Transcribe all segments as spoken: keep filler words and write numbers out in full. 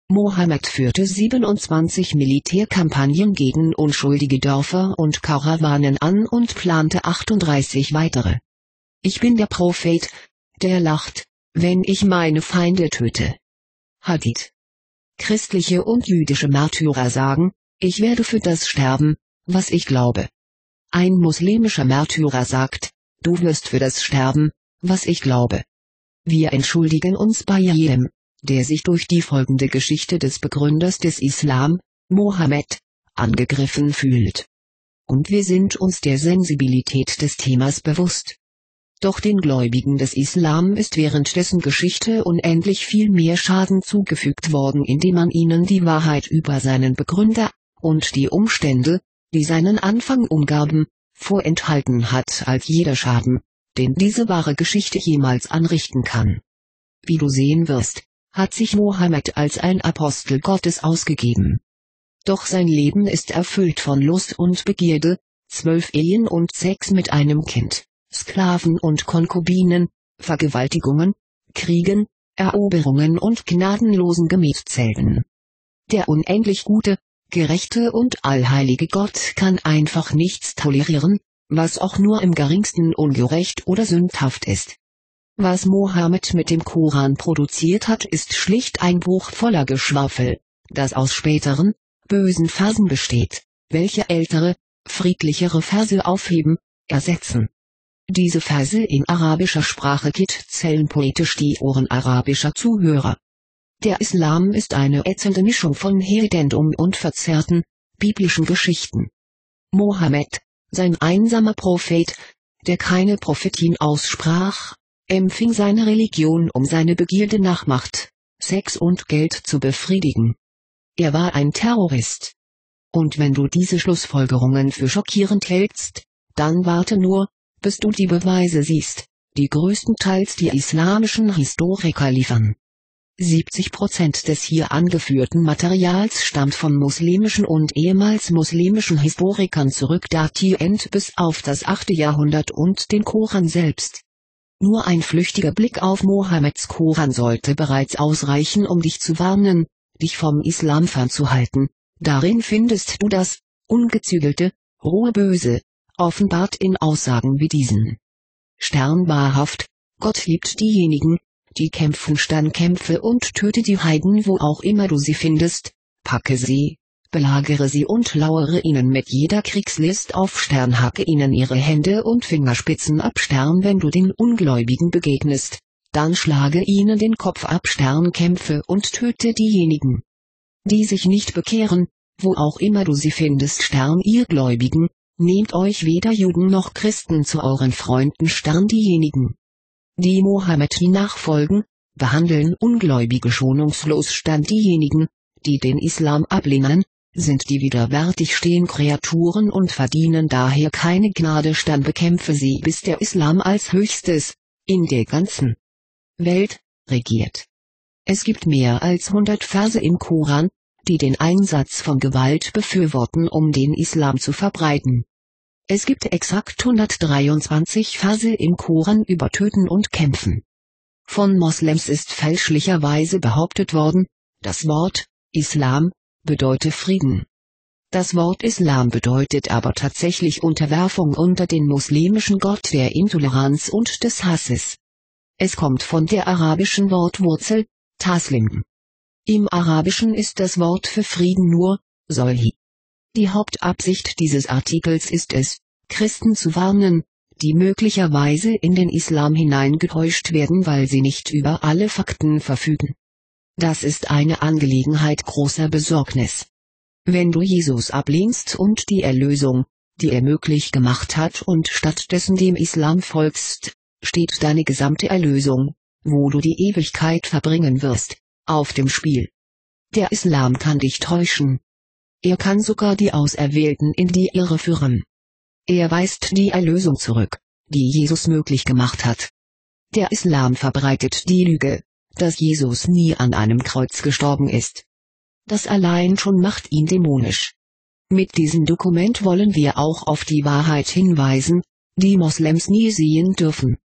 Mohammed führte siebenundzwanzig Militärkampagnen gegen unschuldige Dörfer und Karawanen an und plante achtunddreißig weitere. Ich bin der Prophet, der lacht, wenn ich meine Feinde töte. Hadith. Christliche und jüdische Märtyrer sagen, ich werde für das sterben, was ich glaube. Ein muslimischer Märtyrer sagt, du wirst für das sterben, was ich glaube. Wir entschuldigen uns bei jedem, der sich durch die folgende Geschichte des Begründers des Islam, Mohammed, angegriffen fühlt. Und wir sind uns der Sensibilität des Themas bewusst. Doch den Gläubigen des Islam ist während dessen Geschichte unendlich viel mehr Schaden zugefügt worden, indem man ihnen die Wahrheit über seinen Begründer und die Umstände, die seinen Anfang umgaben, vorenthalten hat, als jeder Schaden, den diese wahre Geschichte jemals anrichten kann. Wie du sehen wirst, hat sich Mohammed als ein Apostel Gottes ausgegeben. Doch sein Leben ist erfüllt von Lust und Begierde, zwölf Ehen und Sex mit einem Kind, Sklaven und Konkubinen, Vergewaltigungen, Kriegen, Eroberungen und gnadenlosen Gebetszelten. Der unendlich gute, gerechte und allheilige Gott kann einfach nichts tolerieren, was auch nur im geringsten ungerecht oder sündhaft ist. Was Mohammed mit dem Koran produziert hat, ist schlicht ein Buch voller Geschwafel, das aus späteren, bösen Versen besteht, welche ältere, friedlichere Verse aufheben, ersetzen. Diese Verse in arabischer Sprache kitzelen poetisch die Ohren arabischer Zuhörer. Der Islam ist eine ätzende Mischung von Hedendum und verzerrten, biblischen Geschichten. Mohammed, sein einsamer Prophet, der keine Prophetien aussprach, empfing seine Religion, um seine Begierde nach Macht, Sex und Geld zu befriedigen. Er war ein Terrorist. Und wenn du diese Schlussfolgerungen für schockierend hältst, dann warte nur, bis du die Beweise siehst, die größtenteils die islamischen Historiker liefern. siebzig Prozent des hier angeführten Materials stammt von muslimischen und ehemals muslimischen Historikern zurück, datierend bis auf das achte Jahrhundert und den Koran selbst. Nur ein flüchtiger Blick auf Mohammeds Koran sollte bereits ausreichen, um dich zu warnen, dich vom Islam fernzuhalten. Darin findest du das ungezügelte, rohe Böse, offenbart in Aussagen wie diesen. Stern wahrhaft, Gott liebt diejenigen, die kämpfen, Sternkämpfe und töte die Heiden, wo auch immer du sie findest, packe sie, belagere sie und lauere ihnen mit jeder Kriegslist auf. Stern, hacke ihnen ihre Hände und Fingerspitzen ab. Stern, wenn du den Ungläubigen begegnest, dann schlage ihnen den Kopf ab. Stern, kämpfe und töte diejenigen, die sich nicht bekehren, wo auch immer du sie findest. Stern, ihr Gläubigen, nehmt euch weder Juden noch Christen zu euren Freunden. Stern, diejenigen, die Mohammed nachfolgen, behandeln Ungläubige schonungslos. Stern, diejenigen, die den Islam ablehnen, sind die widerwärtig stehen Kreaturen und verdienen daher keine Gnade. Stern, bekämpfe sie, bis der Islam als höchstes, in der ganzen Welt, regiert. Es gibt mehr als hundert Verse im Koran, die den Einsatz von Gewalt befürworten, um den Islam zu verbreiten. Es gibt exakt hundertdreiundzwanzig Verse im Koran über Töten und Kämpfen. Von Moslems ist fälschlicherweise behauptet worden, das Wort Islam bedeute Frieden. Das Wort Islam bedeutet aber tatsächlich Unterwerfung unter den muslimischen Gott der Intoleranz und des Hasses. Es kommt von der arabischen Wortwurzel Taslim. Im Arabischen ist das Wort für Frieden nur Solhi. Die Hauptabsicht dieses Artikels ist es, Christen zu warnen, die möglicherweise in den Islam hineingetäuscht werden, weil sie nicht über alle Fakten verfügen. Das ist eine Angelegenheit großer Besorgnis. Wenn du Jesus ablehnst und die Erlösung, die er möglich gemacht hat, und stattdessen dem Islam folgst, steht deine gesamte Erlösung, wo du die Ewigkeit verbringen wirst, auf dem Spiel. Der Islam kann dich täuschen. Er kann sogar die Auserwählten in die Irre führen. Er weist die Erlösung zurück, die Jesus möglich gemacht hat. Der Islam verbreitet die Lüge, dass Jesus nie an einem Kreuz gestorben ist. Das allein schon macht ihn dämonisch. Mit diesem Dokument wollen wir auch auf die Wahrheit hinweisen, die Moslems nie sehen dürfen.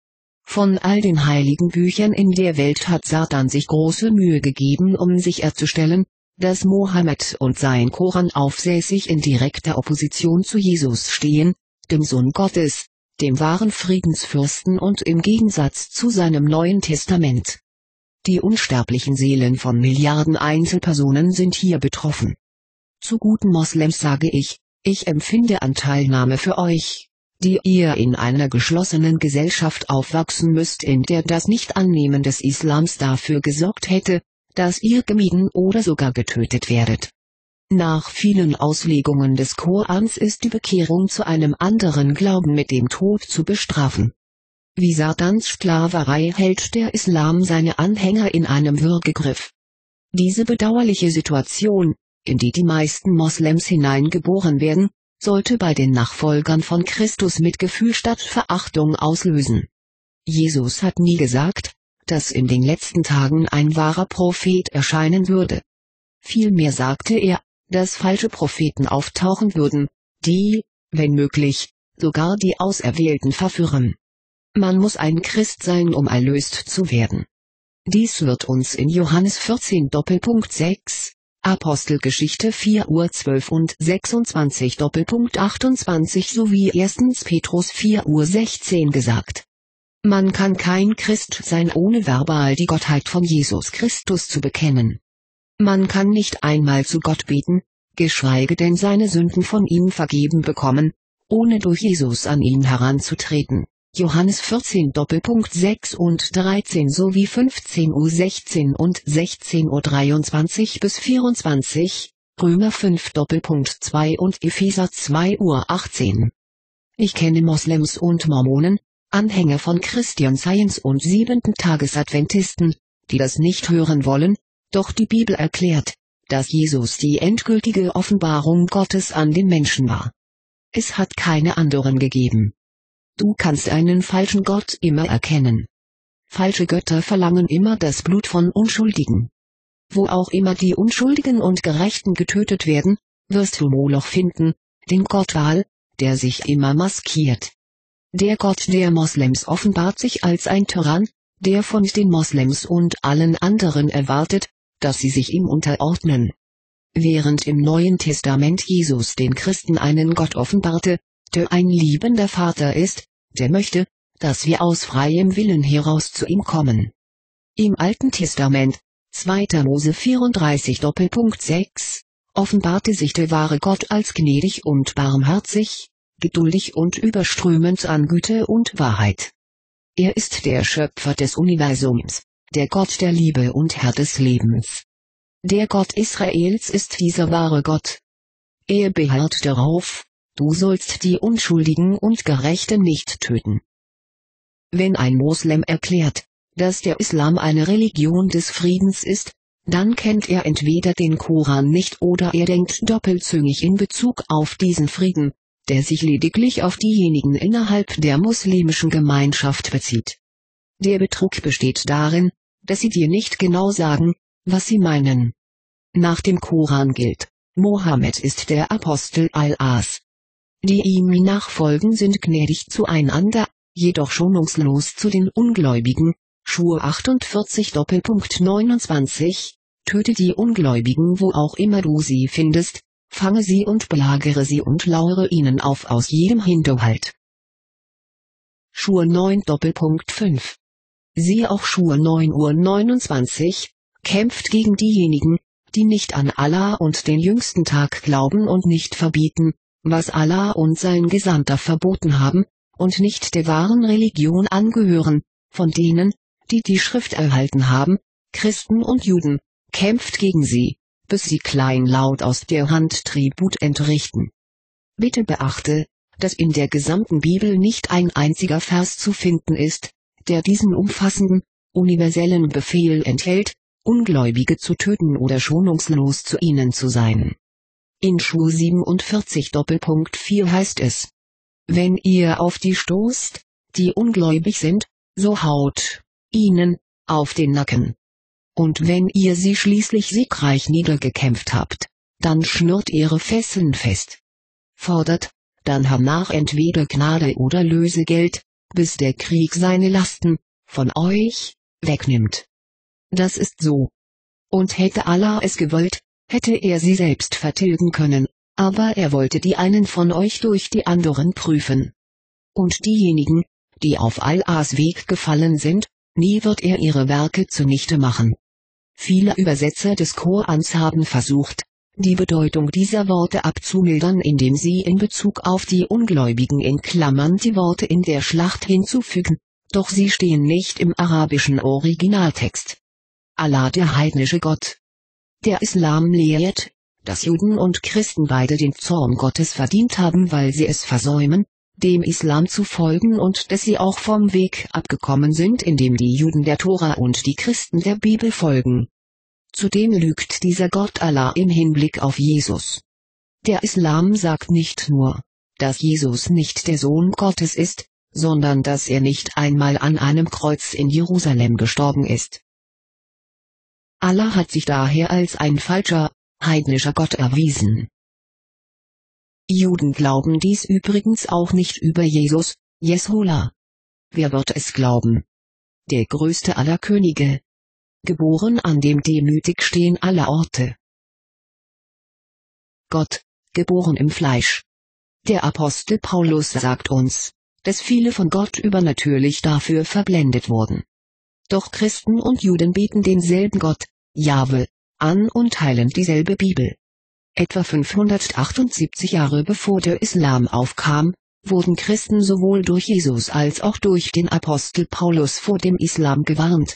Von all den heiligen Büchern in der Welt hat Satan sich große Mühe gegeben, um sicherzustellen, dass Mohammed und sein Koran aufsässig in direkter Opposition zu Jesus stehen, dem Sohn Gottes, dem wahren Friedensfürsten, und im Gegensatz zu seinem Neuen Testament. Die unsterblichen Seelen von Milliarden Einzelpersonen sind hier betroffen. Zu guten Moslems sage ich, ich empfinde Anteilnahme für euch, die ihr in einer geschlossenen Gesellschaft aufwachsen müsst, in der das Nicht-Annehmen des Islams dafür gesorgt hätte, dass ihr gemieden oder sogar getötet werdet. Nach vielen Auslegungen des Korans ist die Bekehrung zu einem anderen Glauben mit dem Tod zu bestrafen. Wie Satans Sklaverei hält der Islam seine Anhänger in einem Würgegriff. Diese bedauerliche Situation, in die die meisten Moslems hineingeboren werden, sollte bei den Nachfolgern von Christus Mitgefühl statt Verachtung auslösen. Jesus hat nie gesagt, dass in den letzten Tagen ein wahrer Prophet erscheinen würde. Vielmehr sagte er, dass falsche Propheten auftauchen würden, die, wenn möglich, sogar die Auserwählten verführen. Man muss ein Christ sein, um erlöst zu werden. Dies wird uns in Johannes vierzehn sechs, Apostelgeschichte vier zwölf und sechsundzwanzig achtundzwanzig sowie erster Petrus vier sechzehn gesagt. Man kann kein Christ sein, ohne verbal die Gottheit von Jesus Christus zu bekennen. Man kann nicht einmal zu Gott beten, geschweige denn seine Sünden von ihm vergeben bekommen, ohne durch Jesus an ihn heranzutreten. Johannes vierzehn sechs und dreizehn sowie fünfzehn sechzehn und sechzehn dreiundzwanzig bis vierundzwanzig, Römer fünf zwei und Epheser zwei achtzehn. Ich kenne Moslems und Mormonen, Anhänger von Christian Science und Siebenten-Tages-Adventisten, die das nicht hören wollen, doch die Bibel erklärt, dass Jesus die endgültige Offenbarung Gottes an den Menschen war. Es hat keine anderen gegeben. Du kannst einen falschen Gott immer erkennen. Falsche Götter verlangen immer das Blut von Unschuldigen. Wo auch immer die Unschuldigen und Gerechten getötet werden, wirst du Moloch finden, den Gott Baal, der sich immer maskiert. Der Gott der Moslems offenbart sich als ein Tyrann, der von den Moslems und allen anderen erwartet, dass sie sich ihm unterordnen. Während im Neuen Testament Jesus den Christen einen Gott offenbarte, der ein liebender Vater ist, der möchte, dass wir aus freiem Willen heraus zu ihm kommen. Im Alten Testament, zweiter Mose vierunddreißig sechs, offenbarte sich der wahre Gott als gnädig und barmherzig, geduldig und überströmend an Güte und Wahrheit. Er ist der Schöpfer des Universums, der Gott der Liebe und Herr des Lebens. Der Gott Israels ist dieser wahre Gott. Er beharrt darauf, du sollst die Unschuldigen und Gerechten nicht töten. Wenn ein Moslem erklärt, dass der Islam eine Religion des Friedens ist, dann kennt er entweder den Koran nicht oder er denkt doppelzüngig in Bezug auf diesen Frieden, der sich lediglich auf diejenigen innerhalb der muslimischen Gemeinschaft bezieht. Der Betrug besteht darin, dass sie dir nicht genau sagen, was sie meinen. Nach dem Koran gilt, Mohammed ist der Apostel Allahs. Die ihm nachfolgen sind gnädig zueinander, jedoch schonungslos zu den Ungläubigen. Schur achtundvierzig neunundzwanzig, töte die Ungläubigen wo auch immer du sie findest, fange sie und belagere sie und lauere ihnen auf aus jedem Hinterhalt. Schur neun fünf. Siehe auch Schur neun neunundzwanzig, kämpft gegen diejenigen, die nicht an Allah und den jüngsten Tag glauben und nicht verbieten, was Allah und sein Gesandter verboten haben, und nicht der wahren Religion angehören, von denen, die die Schrift erhalten haben, Christen und Juden, kämpft gegen sie, bis sie kleinlaut aus der Hand Tribut entrichten. Bitte beachte, dass in der gesamten Bibel nicht ein einziger Vers zu finden ist, der diesen umfassenden, universellen Befehl enthält, Ungläubige zu töten oder schonungslos zu ihnen zu sein. In Schur siebenundvierzig vier heißt es: Wenn ihr auf die stoßt, die ungläubig sind, so haut ihnen auf den Nacken. Und wenn ihr sie schließlich siegreich niedergekämpft habt, dann schnürt ihre Fesseln fest. Fordert dann hernach entweder Gnade oder Lösegeld, bis der Krieg seine Lasten von euch wegnimmt. Das ist so. Und hätte Allah es gewollt, hätte er sie selbst vertilgen können, aber er wollte die einen von euch durch die anderen prüfen. Und diejenigen, die auf Allahs Weg gefallen sind, nie wird er ihre Werke zunichte machen. Viele Übersetzer des Korans haben versucht, die Bedeutung dieser Worte abzumildern, indem sie in Bezug auf die Ungläubigen in Klammern die Worte in der Schlacht hinzufügen, doch sie stehen nicht im arabischen Originaltext. Allah, der heidnische Gott. Der Islam lehrt, dass Juden und Christen beide den Zorn Gottes verdient haben, weil sie es versäumen, dem Islam zu folgen, und dass sie auch vom Weg abgekommen sind, indem die Juden der Tora und die Christen der Bibel folgen. Zudem lügt dieser Gott Allah im Hinblick auf Jesus. Der Islam sagt nicht nur, dass Jesus nicht der Sohn Gottes ist, sondern dass er nicht einmal an einem Kreuz in Jerusalem gestorben ist. Allah hat sich daher als ein falscher, heidnischer Gott erwiesen. Juden glauben dies übrigens auch nicht über Jesus, Jeshola. Wer wird es glauben? Der größte aller Könige. Geboren an dem demütig stehen aller Orte. Gott, geboren im Fleisch. Der Apostel Paulus sagt uns, dass viele von Gott übernatürlich dafür verblendet wurden. Doch Christen und Juden beten denselben Gott, Jahwe, an und teilen dieselbe Bibel. Etwa fünfhundertachtundsiebzig Jahre bevor der Islam aufkam, wurden Christen sowohl durch Jesus als auch durch den Apostel Paulus vor dem Islam gewarnt.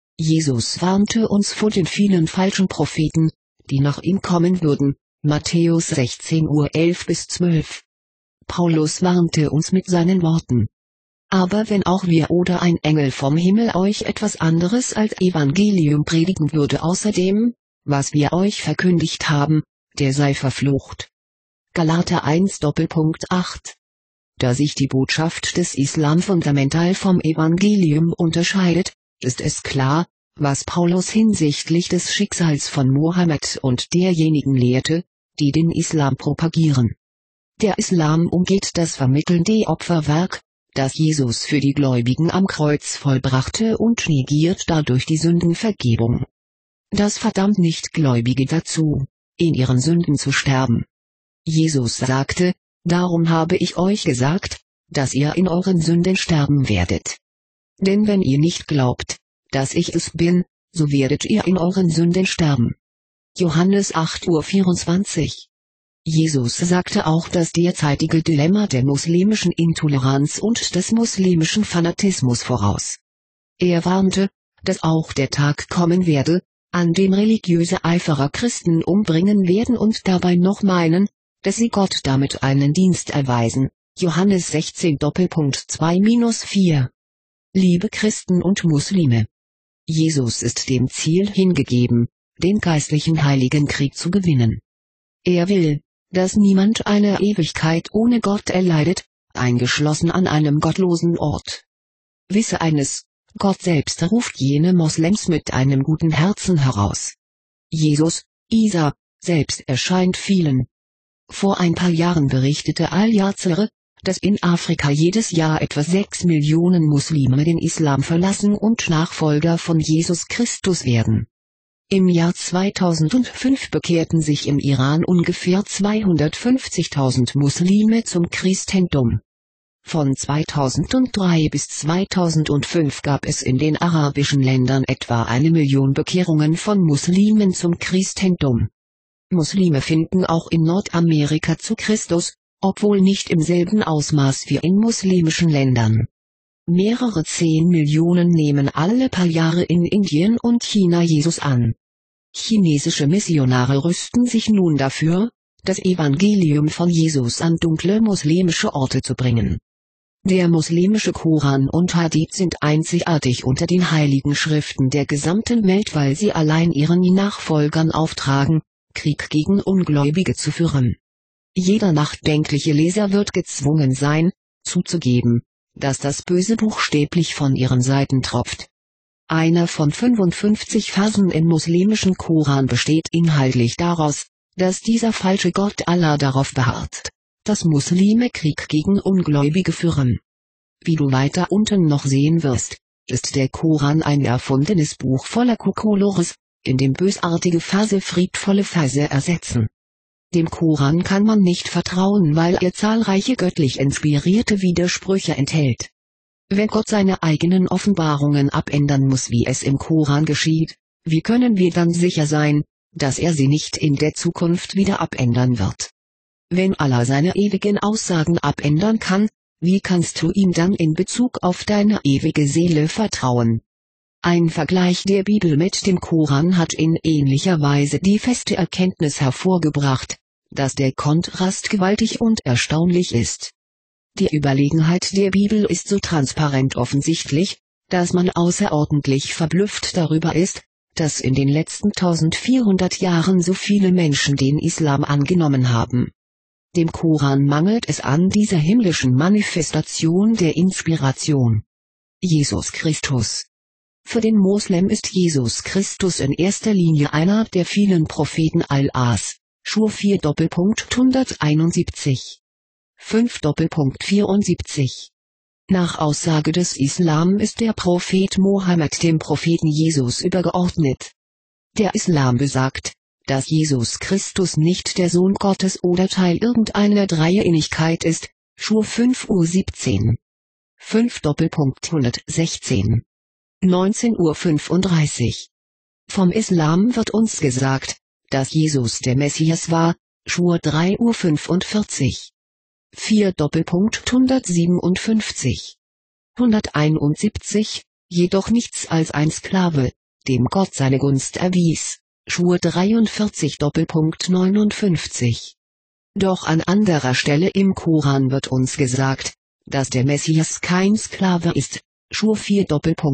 Jesus warnte uns vor den vielen falschen Propheten, die nach ihm kommen würden, Matthäus sechzehn Uhr elf bis zwölf. Paulus warnte uns mit seinen Worten: Aber wenn auch wir oder ein Engel vom Himmel euch etwas anderes als Evangelium predigen würde außer dem, was wir euch verkündigt haben, der sei verflucht. Galater eins Doppelpunkt acht. Da sich die Botschaft des Islam fundamental vom Evangelium unterscheidet, ist es klar, was Paulus hinsichtlich des Schicksals von Mohammed und derjenigen lehrte, die den Islam propagieren. Der Islam umgeht das vermittelnde Opferwerk, das Jesus für die Gläubigen am Kreuz vollbrachte, und negiert dadurch die Sündenvergebung. Das verdammt Nichtgläubige dazu, in ihren Sünden zu sterben. Jesus sagte: Darum habe ich euch gesagt, dass ihr in euren Sünden sterben werdet. Denn wenn ihr nicht glaubt, dass ich es bin, so werdet ihr in euren Sünden sterben. Johannes acht Uhr vierundzwanzig. Jesus sagte auch das derzeitige Dilemma der muslimischen Intoleranz und des muslimischen Fanatismus voraus. Er warnte, dass auch der Tag kommen werde, an dem religiöse Eiferer Christen umbringen werden und dabei noch meinen, dass sie Gott damit einen Dienst erweisen. Johannes sechzehn Doppelpunkt zwei vier. Liebe Christen und Muslime. Jesus ist dem Ziel hingegeben, den geistlichen Heiligen Krieg zu gewinnen. Er will, dass niemand eine Ewigkeit ohne Gott erleidet, eingeschlossen an einem gottlosen Ort. Wisse eines: Gott selbst ruft jene Moslems mit einem guten Herzen heraus. Jesus, Isa, selbst erscheint vielen. Vor ein paar Jahren berichtete Al-Jazeera, dass in Afrika jedes Jahr etwa sechs Millionen Muslime den Islam verlassen und Nachfolger von Jesus Christus werden. Im Jahr zweitausendfünf bekehrten sich im Iran ungefähr zweihundertfünfzigtausend Muslime zum Christentum. Von zweitausenddrei bis zweitausendfünf gab es in den arabischen Ländern etwa eine Million Bekehrungen von Muslimen zum Christentum. Muslime finden auch in Nordamerika zu Christus, obwohl nicht im selben Ausmaß wie in muslimischen Ländern. Mehrere zehn Millionen nehmen alle paar Jahre in Indien und China Jesus an. Chinesische Missionare rüsten sich nun dafür, das Evangelium von Jesus an dunkle muslimische Orte zu bringen. Der muslimische Koran und Hadith sind einzigartig unter den heiligen Schriften der gesamten Welt, weil sie allein ihren Nachfolgern auftragen, Krieg gegen Ungläubige zu führen. Jeder nachdenkliche Leser wird gezwungen sein, zuzugeben, dass das Böse buchstäblich von ihren Seiten tropft. Einer von fünfundfünfzig Versen im muslimischen Koran besteht inhaltlich daraus, dass dieser falsche Gott Allah darauf beharrt, dass Muslime Krieg gegen Ungläubige führen. Wie du weiter unten noch sehen wirst, ist der Koran ein erfundenes Buch voller Kokolores, in dem bösartige Verse friedvolle Verse ersetzen. Dem Koran kann man nicht vertrauen, weil er zahlreiche göttlich inspirierte Widersprüche enthält. Wenn Gott seine eigenen Offenbarungen abändern muss, wie es im Koran geschieht, wie können wir dann sicher sein, dass er sie nicht in der Zukunft wieder abändern wird? Wenn Allah seine ewigen Aussagen abändern kann, wie kannst du ihm dann in Bezug auf deine ewige Seele vertrauen? Ein Vergleich der Bibel mit dem Koran hat in ähnlicher Weise die feste Erkenntnis hervorgebracht, dass der Kontrast gewaltig und erstaunlich ist. Die Überlegenheit der Bibel ist so transparent offensichtlich, dass man außerordentlich verblüfft darüber ist, dass in den letzten eintausendvierhundert Jahren so viele Menschen den Islam angenommen haben. Dem Koran mangelt es an dieser himmlischen Manifestation der Inspiration. Jesus Christus. Für den Moslem ist Jesus Christus in erster Linie einer der vielen Propheten Allahs. Schur vier hunderteinundsiebzig. fünf vierundsiebzig. Nach Aussage des Islam ist der Prophet Mohammed dem Propheten Jesus übergeordnet. Der Islam besagt, dass Jesus Christus nicht der Sohn Gottes oder Teil irgendeiner Dreieinigkeit ist. Schur fünf Uhr siebzehn. fünf hundertsechzehn. neunzehn Uhr fünfunddreißig. Vom Islam wird uns gesagt, dass Jesus der Messias war. Schur drei Uhr fünfundvierzig. vier hundertsiebenundfünfzig. hunderteinundsiebzig, jedoch nichts als ein Sklave, dem Gott seine Gunst erwies. Schur dreiundvierzig neunundfünfzig. Doch an anderer Stelle im Koran wird uns gesagt, dass der Messias kein Sklave ist. Schur vier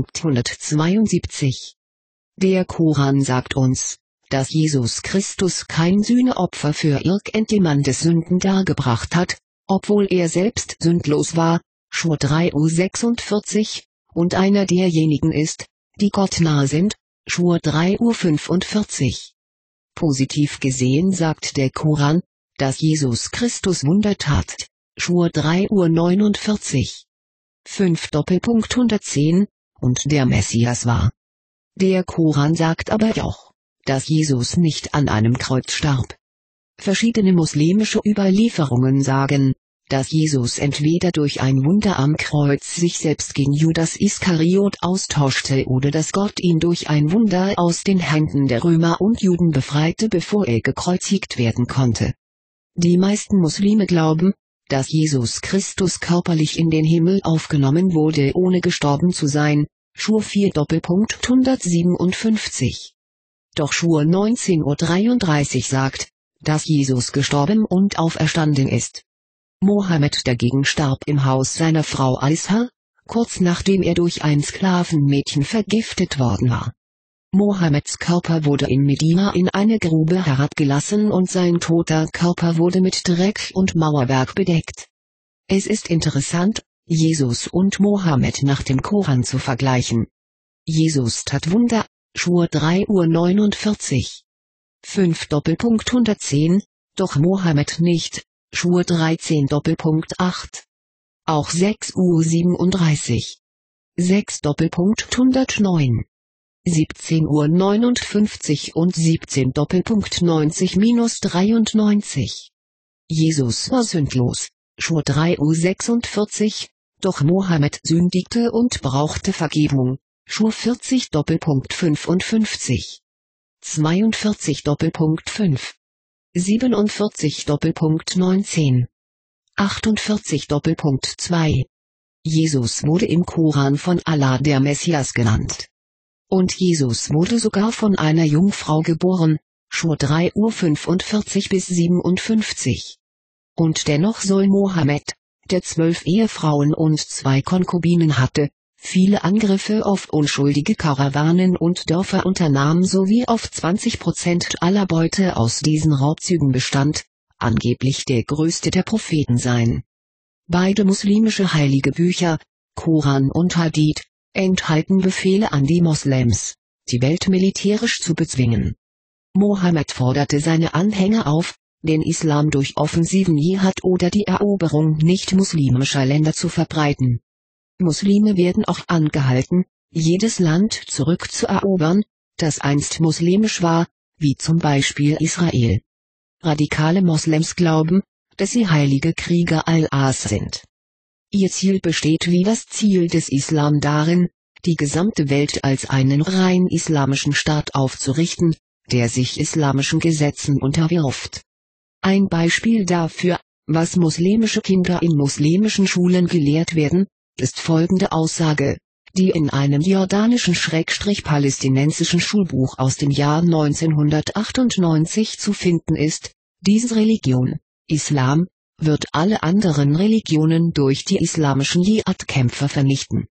hundertzweiundsiebzig. Der Koran sagt uns, dass Jesus Christus kein Sühneopfer für irgendjemandes Sünden dargebracht hat, obwohl er selbst sündlos war. Schur drei Uhr sechsundvierzig, und einer derjenigen ist, die Gott nahe sind. Schur drei Uhr fünfundvierzig. Positiv gesehen sagt der Koran, dass Jesus Christus Wunder tat. Schur drei Uhr neunundvierzig. fünf hundertzehn, und der Messias war. Der Koran sagt aber auch, dass Jesus nicht an einem Kreuz starb. Verschiedene muslimische Überlieferungen sagen, dass Jesus entweder durch ein Wunder am Kreuz sich selbst gegen Judas Iskariot austauschte oder dass Gott ihn durch ein Wunder aus den Händen der Römer und Juden befreite, bevor er gekreuzigt werden konnte. Die meisten Muslime glauben, dass Jesus Christus körperlich in den Himmel aufgenommen wurde, ohne gestorben zu sein. Schur vier hundertsiebenundfünfzig. Doch Schur neunzehn Uhr dreiunddreißig sagt, dass Jesus gestorben und auferstanden ist. Mohammed dagegen starb im Haus seiner Frau Aisha, kurz nachdem er durch ein Sklavenmädchen vergiftet worden war. Mohammeds Körper wurde in Medina in eine Grube herabgelassen und sein toter Körper wurde mit Dreck und Mauerwerk bedeckt. Es ist interessant, Jesus und Mohammed nach dem Koran zu vergleichen. Jesus tat Wunder. Schur drei Uhr neunundvierzig. fünf hundertzehn, doch Mohammed nicht. Schur dreizehn acht. Auch sechs Uhr siebenunddreißig. sechs hundertneun. siebzehn Uhr neunundfünfzig und siebzehn neunzig dreiundneunzig. Jesus war sündlos. Schur drei Uhr sechsundvierzig, doch Mohammed sündigte und brauchte Vergebung. Schur vierzig fünfundfünfzig. zweiundvierzig fünf. siebenundvierzig neunzehn. achtundvierzig zwei. Jesus wurde im Koran von Allah der Messias genannt. Und Jesus wurde sogar von einer Jungfrau geboren. Schur drei Uhr fünfundvierzig bis siebenundfünfzig. Und dennoch soll Mohammed, der zwölf Ehefrauen und zwei Konkubinen hatte, viele Angriffe auf unschuldige Karawanen und Dörfer unternahm sowie auf zwanzig Prozent aller Beute aus diesen Raubzügen bestand, angeblich der größte der Propheten sein. Beide muslimische heilige Bücher, Koran und Hadith, enthalten Befehle an die Moslems, die Welt militärisch zu bezwingen. Mohammed forderte seine Anhänger auf, den Islam durch offensiven Dschihad oder die Eroberung nicht-muslimischer Länder zu verbreiten. Muslime werden auch angehalten, jedes Land zurückzuerobern, das einst muslimisch war, wie zum Beispiel Israel. Radikale Moslems glauben, dass sie heilige Krieger Allahs sind. Ihr Ziel besteht wie das Ziel des Islam darin, die gesamte Welt als einen rein islamischen Staat aufzurichten, der sich islamischen Gesetzen unterwirft. Ein Beispiel dafür, was muslimische Kinder in muslimischen Schulen gelehrt werden, ist folgende Aussage, die in einem jordanischen-palästinensischen Schulbuch aus dem Jahr neunzehnhundertachtundneunzig zu finden ist: Diese Religion, Islam, wird alle anderen Religionen durch die islamischen Dschihad-Kämpfer vernichten.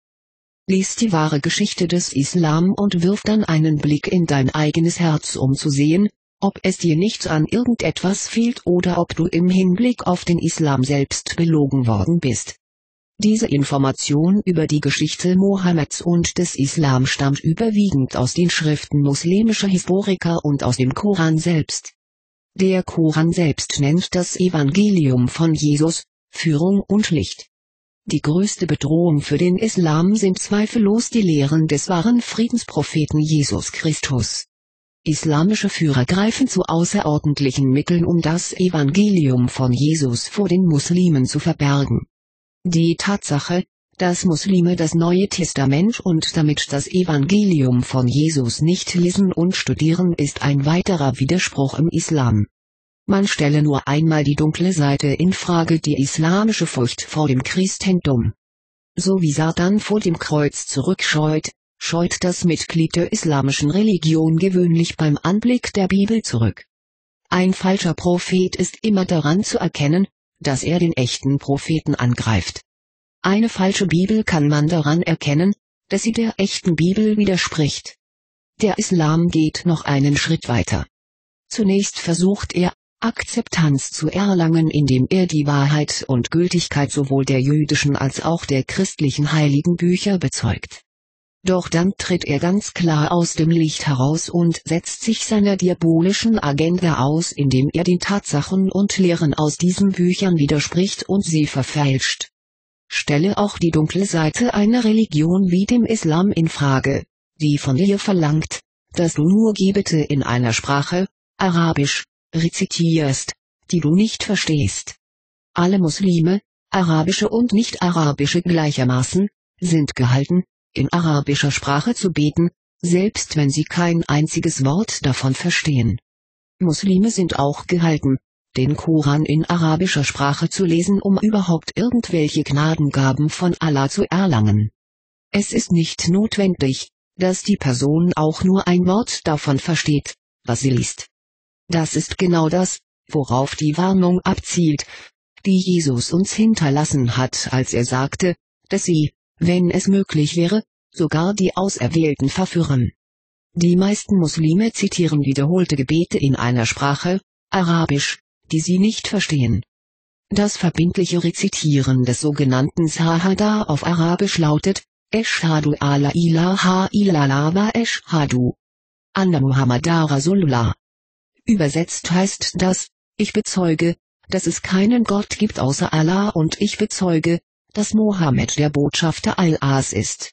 Lies die wahre Geschichte des Islam und wirf dann einen Blick in dein eigenes Herz, um zu sehen, ob es dir nicht an irgendetwas fehlt oder ob du im Hinblick auf den Islam selbst belogen worden bist. Diese Information über die Geschichte Mohammeds und des Islam stammt überwiegend aus den Schriften muslimischer Historiker und aus dem Koran selbst. Der Koran selbst nennt das Evangelium von Jesus Führung und Licht. Die größte Bedrohung für den Islam sind zweifellos die Lehren des wahren Friedenspropheten Jesus Christus. Islamische Führer greifen zu außerordentlichen Mitteln, um das Evangelium von Jesus vor den Muslimen zu verbergen. Die Tatsache, dass Muslime das Neue Testament und damit das Evangelium von Jesus nicht lesen und studieren, ist ein weiterer Widerspruch im Islam. Man stelle nur einmal die dunkle Seite in Frage, die islamische Furcht vor dem Christentum. So wie Satan vor dem Kreuz zurückscheut, scheut das Mitglied der islamischen Religion gewöhnlich beim Anblick der Bibel zurück. Ein falscher Prophet ist immer daran zu erkennen, dass er den echten Propheten angreift. Eine falsche Bibel kann man daran erkennen, dass sie der echten Bibel widerspricht. Der Islam geht noch einen Schritt weiter. Zunächst versucht er, Akzeptanz zu erlangen, indem er die Wahrheit und Gültigkeit sowohl der jüdischen als auch der christlichen heiligen Bücher bezeugt. Doch dann tritt er ganz klar aus dem Licht heraus und setzt sich seiner diabolischen Agenda aus, indem er den Tatsachen und Lehren aus diesen Büchern widerspricht und sie verfälscht. Stelle auch die dunkle Seite einer Religion wie dem Islam in Frage, die von dir verlangt, dass du nur Gebete in einer Sprache, Arabisch, rezitierst, die du nicht verstehst. Alle Muslime, arabische und nicht-arabische gleichermaßen, sind gehalten, in arabischer Sprache zu beten, selbst wenn sie kein einziges Wort davon verstehen. Muslime sind auch gehalten, den Koran in arabischer Sprache zu lesen, um überhaupt irgendwelche Gnadengaben von Allah zu erlangen. Es ist nicht notwendig, dass die Person auch nur ein Wort davon versteht, was sie liest. Das ist genau das, worauf die Warnung abzielt, die Jesus uns hinterlassen hat, als er sagte, dass sie, wenn es möglich wäre, sogar die Auserwählten verführen. Die meisten Muslime zitieren wiederholte Gebete in einer Sprache, Arabisch, die sie nicht verstehen. Das verbindliche Rezitieren des sogenannten Shahada auf Arabisch lautet: Eschhadu alla ilaha illallah wa eschhadu anna Muhammadar Rasulullah. Übersetzt heißt das: Ich bezeuge, dass es keinen Gott gibt außer Allah, und ich bezeuge, dass Mohammed der Botschafter Allahs ist.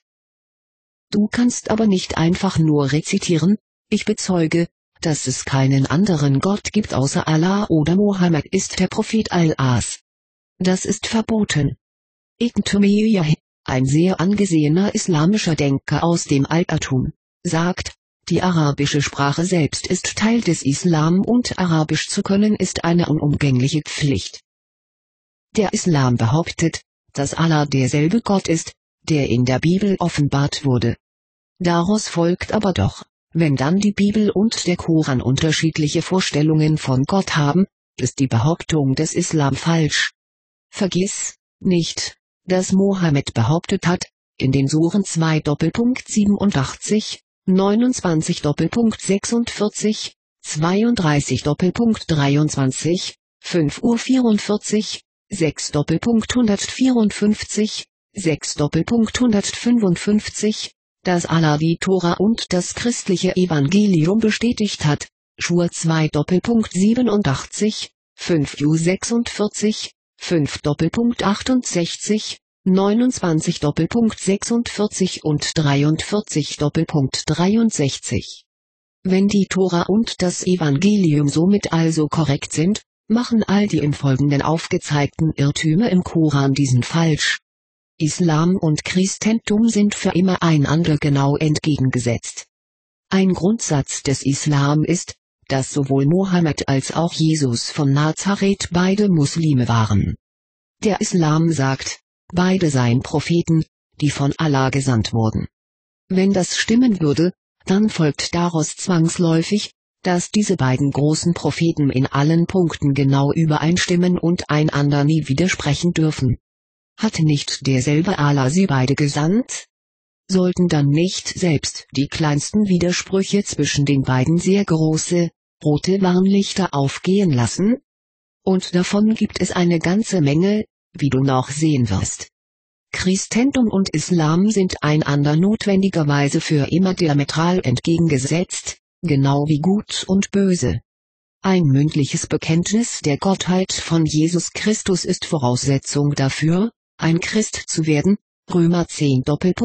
Du kannst aber nicht einfach nur rezitieren: Ich bezeuge, dass es keinen anderen Gott gibt außer Allah oder Mohammed ist der Prophet Allahs. Das ist verboten. Ibn Taymiyyah, ein sehr angesehener islamischer Denker aus dem Altertum, sagt, die arabische Sprache selbst ist Teil des Islam und Arabisch zu können ist eine unumgängliche Pflicht. Der Islam behauptet, dass Allah derselbe Gott ist, der in der Bibel offenbart wurde. Daraus folgt aber doch, wenn dann die Bibel und der Koran unterschiedliche Vorstellungen von Gott haben, ist die Behauptung des Islam falsch. Vergiss nicht, dass Mohammed behauptet hat, in den Suren zwei siebenundachtzig, neunundzwanzig sechsundvierzig, zweiunddreißig dreiundzwanzig, fünf Uhr vierundvierzig, sechs hundertvierundfünfzig, sechs hundertfünfundfünfzig, dass Allah die Tora und das christliche Evangelium bestätigt hat, Schur zwei siebenundachtzig, fünf Uhr sechsundvierzig, fünf achtundsechzig, neunundzwanzig sechsundvierzig und dreiundvierzig dreiundsechzig. Wenn die Tora und das Evangelium somit also korrekt sind, machen all die im Folgenden aufgezeigten Irrtümer im Koran diesen falsch. Islam und Christentum sind für immer einander genau entgegengesetzt. Ein Grundsatz des Islam ist, dass sowohl Mohammed als auch Jesus von Nazareth beide Muslime waren. Der Islam sagt, beide seien Propheten, die von Allah gesandt wurden. Wenn das stimmen würde, dann folgt daraus zwangsläufig, dass diese beiden großen Propheten in allen Punkten genau übereinstimmen und einander nie widersprechen dürfen. Hat nicht derselbe Allah sie beide gesandt? Sollten dann nicht selbst die kleinsten Widersprüche zwischen den beiden sehr große, rote Warnlichter aufgehen lassen? Und davon gibt es eine ganze Menge, wie du noch sehen wirst. Christentum und Islam sind einander notwendigerweise für immer diametral entgegengesetzt, genau wie Gut und Böse. Ein mündliches Bekenntnis der Gottheit von Jesus Christus ist Voraussetzung dafür, ein Christ zu werden, Römer zehn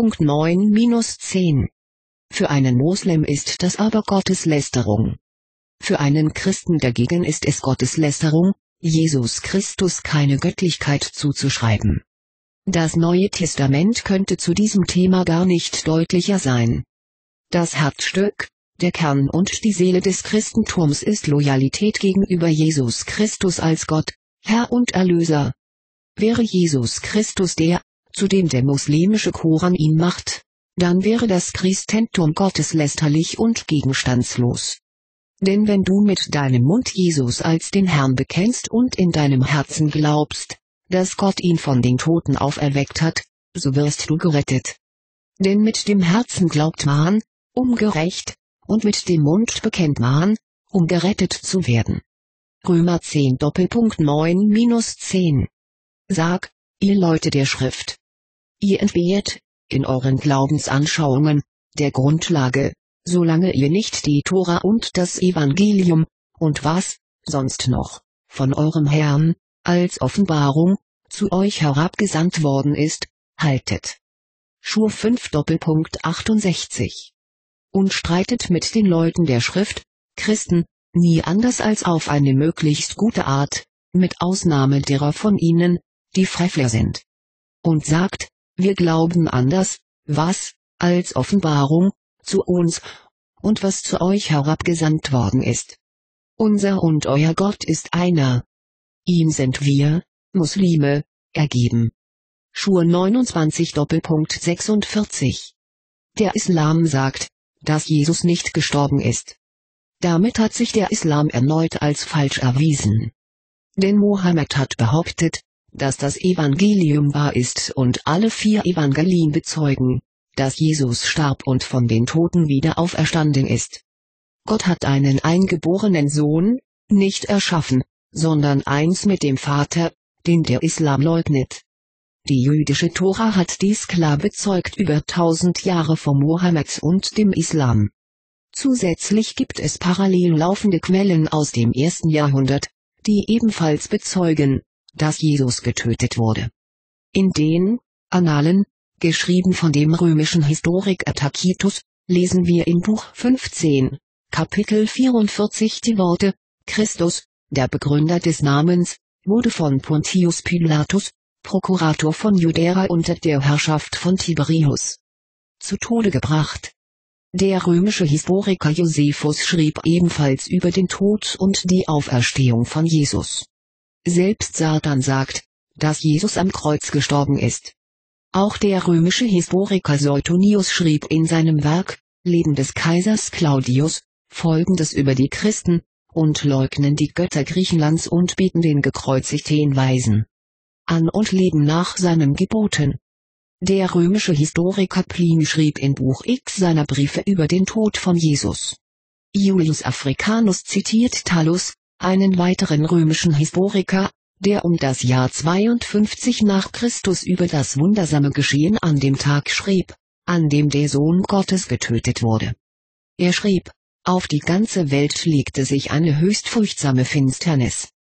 neun bis zehn. Für einen Moslem ist das aber Gotteslästerung. Für einen Christen dagegen ist es Gotteslästerung, Jesus Christus keine Göttlichkeit zuzuschreiben. Das Neue Testament könnte zu diesem Thema gar nicht deutlicher sein. Das Herzstück, der Kern und die Seele des Christentums ist Loyalität gegenüber Jesus Christus als Gott, Herr und Erlöser. Wäre Jesus Christus der, zu dem der muslimische Koran ihn macht, dann wäre das Christentum gotteslästerlich und gegenstandslos. Denn wenn du mit deinem Mund Jesus als den Herrn bekennst und in deinem Herzen glaubst, dass Gott ihn von den Toten auferweckt hat, so wirst du gerettet. Denn mit dem Herzen glaubt man, um gerecht, und mit dem Mund bekennt man, um gerettet zu werden. Römer zehn neun bis zehn. Sag, ihr Leute der Schrift. Ihr entbehrt, in euren Glaubensanschauungen, der Grundlage, solange ihr nicht die Tora und das Evangelium, und was, sonst noch, von eurem Herrn, als Offenbarung, zu euch herabgesandt worden ist, haltet. Schur fünf achtundsechzig. Und streitet mit den Leuten der Schrift, Christen, nie anders als auf eine möglichst gute Art, mit Ausnahme derer von ihnen, die Frevler sind. Und sagt, wir glauben an das, was, als Offenbarung, zu uns, und was zu euch herabgesandt worden ist. Unser und euer Gott ist einer. Ihm sind wir, Muslime, ergeben. Schur neunundzwanzig sechsundvierzig. Der Islam sagt, dass Jesus nicht gestorben ist. Damit hat sich der Islam erneut als falsch erwiesen. Denn Mohammed hat behauptet, dass das Evangelium wahr ist und alle vier Evangelien bezeugen, dass Jesus starb und von den Toten wieder auferstanden ist. Gott hat einen eingeborenen Sohn, nicht erschaffen, sondern eins mit dem Vater, den der Islam leugnet. Die jüdische Tora hat dies klar bezeugt über tausend Jahre vor Mohammed und dem Islam. Zusätzlich gibt es parallel laufende Quellen aus dem ersten Jahrhundert, die ebenfalls bezeugen, dass Jesus getötet wurde. In den Annalen, geschrieben von dem römischen Historiker Tacitus, lesen wir im Buch fünfzehn, Kapitel vierundvierzig die Worte, Christus, der Begründer des Namens, wurde von Pontius Pilatus, Prokurator von Judäa unter der Herrschaft von Tiberius, zu Tode gebracht. Der römische Historiker Josephus schrieb ebenfalls über den Tod und die Auferstehung von Jesus. Selbst Satan sagt, dass Jesus am Kreuz gestorben ist. Auch der römische Historiker Suetonius schrieb in seinem Werk, Leben des Kaisers Claudius, Folgendes über die Christen, und leugnen die Götter Griechenlands und beten den gekreuzigten Weisen an und leben nach seinen Geboten. Der römische Historiker Pliny schrieb in Buch X seiner Briefe über den Tod von Jesus. Julius Africanus zitiert Thallus, einen weiteren römischen Historiker, der um das Jahr zweiundfünfzig nach Christus über das wundersame Geschehen an dem Tag schrieb, an dem der Sohn Gottes getötet wurde. Er schrieb, auf die ganze Welt legte sich eine höchst furchtsame Finsternis.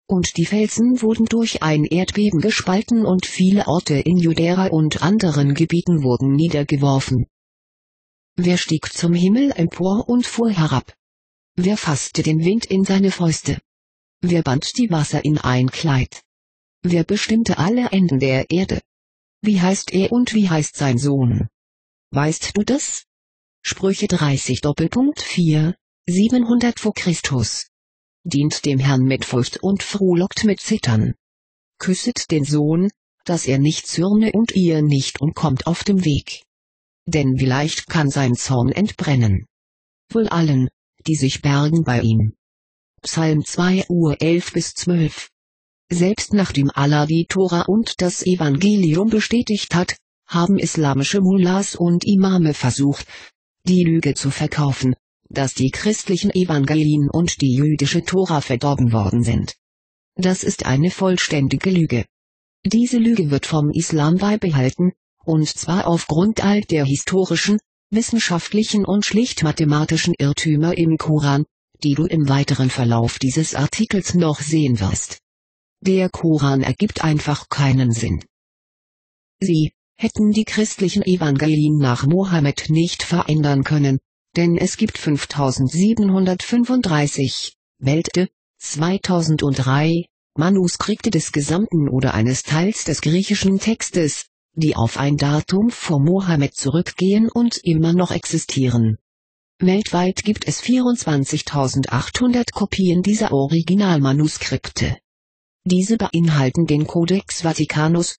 Und die Felsen wurden durch ein Erdbeben gespalten und viele Orte in Judäa und anderen Gebieten wurden niedergeworfen. Wer stieg zum Himmel empor und fuhr herab? Wer fasste den Wind in seine Fäuste? Wer band die Wasser in ein Kleid? Wer bestimmte alle Enden der Erde? Wie heißt er und wie heißt sein Sohn? Weißt du das? Sprüche dreißig Doppelpunkt vier, siebenhundert vor Christus. Dient dem Herrn mit Furcht und frohlockt mit Zittern. Küsset den Sohn, dass er nicht zürne und ihr nicht umkommt auf dem Weg. Denn wie leicht kann sein Zorn entbrennen. Wohl allen, die sich bergen bei ihm. Psalm zwei Uhr elf bis zwölf. Selbst nachdem Allah die Tora und das Evangelium bestätigt hat, haben islamische Mullahs und Imame versucht, die Lüge zu verkaufen, dass die christlichen Evangelien und die jüdische Tora verdorben worden sind. Das ist eine vollständige Lüge. Diese Lüge wird vom Islam beibehalten, und zwar aufgrund all der historischen, wissenschaftlichen und schlicht mathematischen Irrtümer im Koran, die du im weiteren Verlauf dieses Artikels noch sehen wirst. Der Koran ergibt einfach keinen Sinn. Sie hätten die christlichen Evangelien nach Mohammed nicht verändern können, denn es gibt fünftausendsiebenhundertfünfunddreißig, Welte, zweitausenddrei, Manuskripte des gesamten oder eines Teils des griechischen Textes, die auf ein Datum vor Mohammed zurückgehen und immer noch existieren. Weltweit gibt es vierundzwanzigtausendachthundert Kopien dieser Originalmanuskripte. Diese beinhalten den Codex Vaticanus,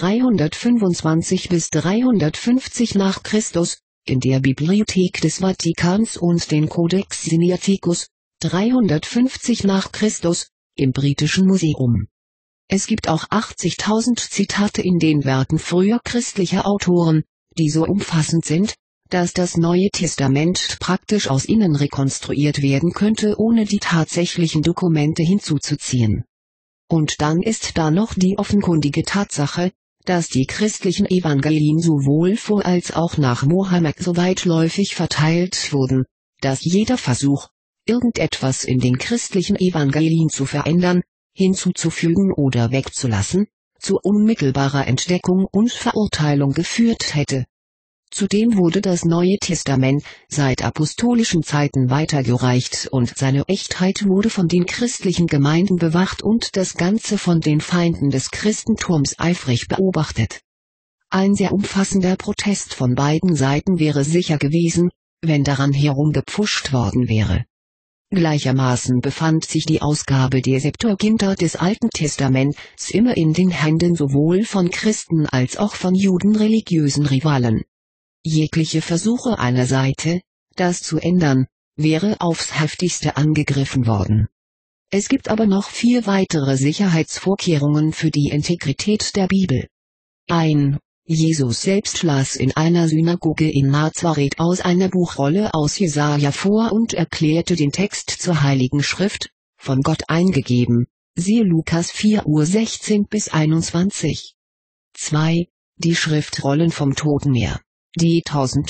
dreihundertfünfundzwanzig bis dreihundertfünfzig nach Christus, in der Bibliothek des Vatikans und den Codex Sinaiticus, dreihundertfünfzig nach Christus, im Britischen Museum. Es gibt auch achtzigtausend Zitate in den Werken früher christlicher Autoren, die so umfassend sind, dass das Neue Testament praktisch aus innen rekonstruiert werden könnte, ohne die tatsächlichen Dokumente hinzuzuziehen. Und dann ist da noch die offenkundige Tatsache, dass die christlichen Evangelien sowohl vor als auch nach Mohammed so weitläufig verteilt wurden, dass jeder Versuch, irgendetwas in den christlichen Evangelien zu verändern, hinzuzufügen oder wegzulassen, zu unmittelbarer Entdeckung und Verurteilung geführt hätte. Zudem wurde das Neue Testament seit apostolischen Zeiten weitergereicht und seine Echtheit wurde von den christlichen Gemeinden bewacht und das Ganze von den Feinden des Christentums eifrig beobachtet. Ein sehr umfassender Protest von beiden Seiten wäre sicher gewesen, wenn daran herumgepfuscht worden wäre. Gleichermaßen befand sich die Ausgabe der Septuaginta des Alten Testaments immer in den Händen sowohl von Christen als auch von Juden religiösen Rivalen. Jegliche Versuche einer Seite, das zu ändern, wäre aufs heftigste angegriffen worden. Es gibt aber noch vier weitere Sicherheitsvorkehrungen für die Integrität der Bibel. ein. Jesus selbst las in einer Synagoge in Nazareth aus einer Buchrolle aus Jesaja vor und erklärte den Text zur Heiligen Schrift, von Gott eingegeben, siehe Lukas vier Uhr sechzehn bis einundzwanzig. zwei. Die Schriftrollen vom Toten Meer, die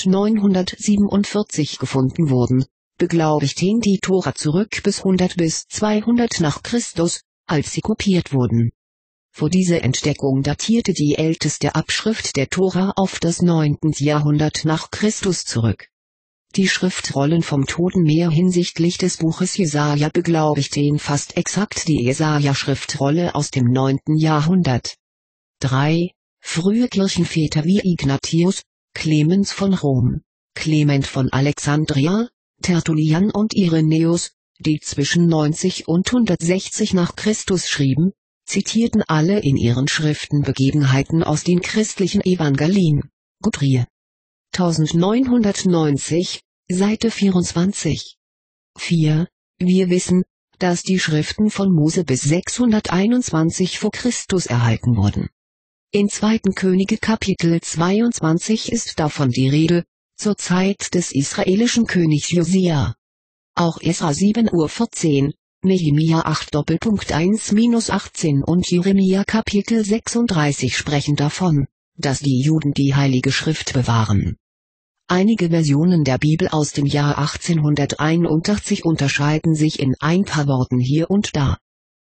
neunzehnhundertsiebenundvierzig gefunden wurden, beglaubigten die Tora zurück bis hundert bis zweihundert nach Christus, als sie kopiert wurden. Vor dieser Entdeckung datierte die älteste Abschrift der Tora auf das neunte Jahrhundert nach Christus zurück. Die Schriftrollen vom Toten Meer hinsichtlich des Buches Jesaja beglaubigten fast exakt die Jesaja-Schriftrolle aus dem neunten Jahrhundert. drei. Frühe Kirchenväter wie Ignatius, Clemens von Rom, Clement von Alexandria, Tertullian und Irenäus, die zwischen neunzig und hundertsechzig nach Christus schrieben, zitierten alle in ihren Schriften Begebenheiten aus den christlichen Evangelien. Guthrie. neunzehnhundertneunzig, Seite vierundzwanzig. vier. Wir wissen, dass die Schriften von Mose bis sechshunderteinundzwanzig vor Christus erhalten wurden. In zweiten Könige Kapitel zweiundzwanzig ist davon die Rede, zur Zeit des israelischen Königs Josia. Auch Esra sieben Uhr vierzehn, Nehemia acht eins bis achtzehn und Jeremia Kapitel sechsunddreißig sprechen davon, dass die Juden die Heilige Schrift bewahren. Einige Versionen der Bibel aus dem Jahr achtzehnhunderteinundachtzig unterscheiden sich in ein paar Worten hier und da.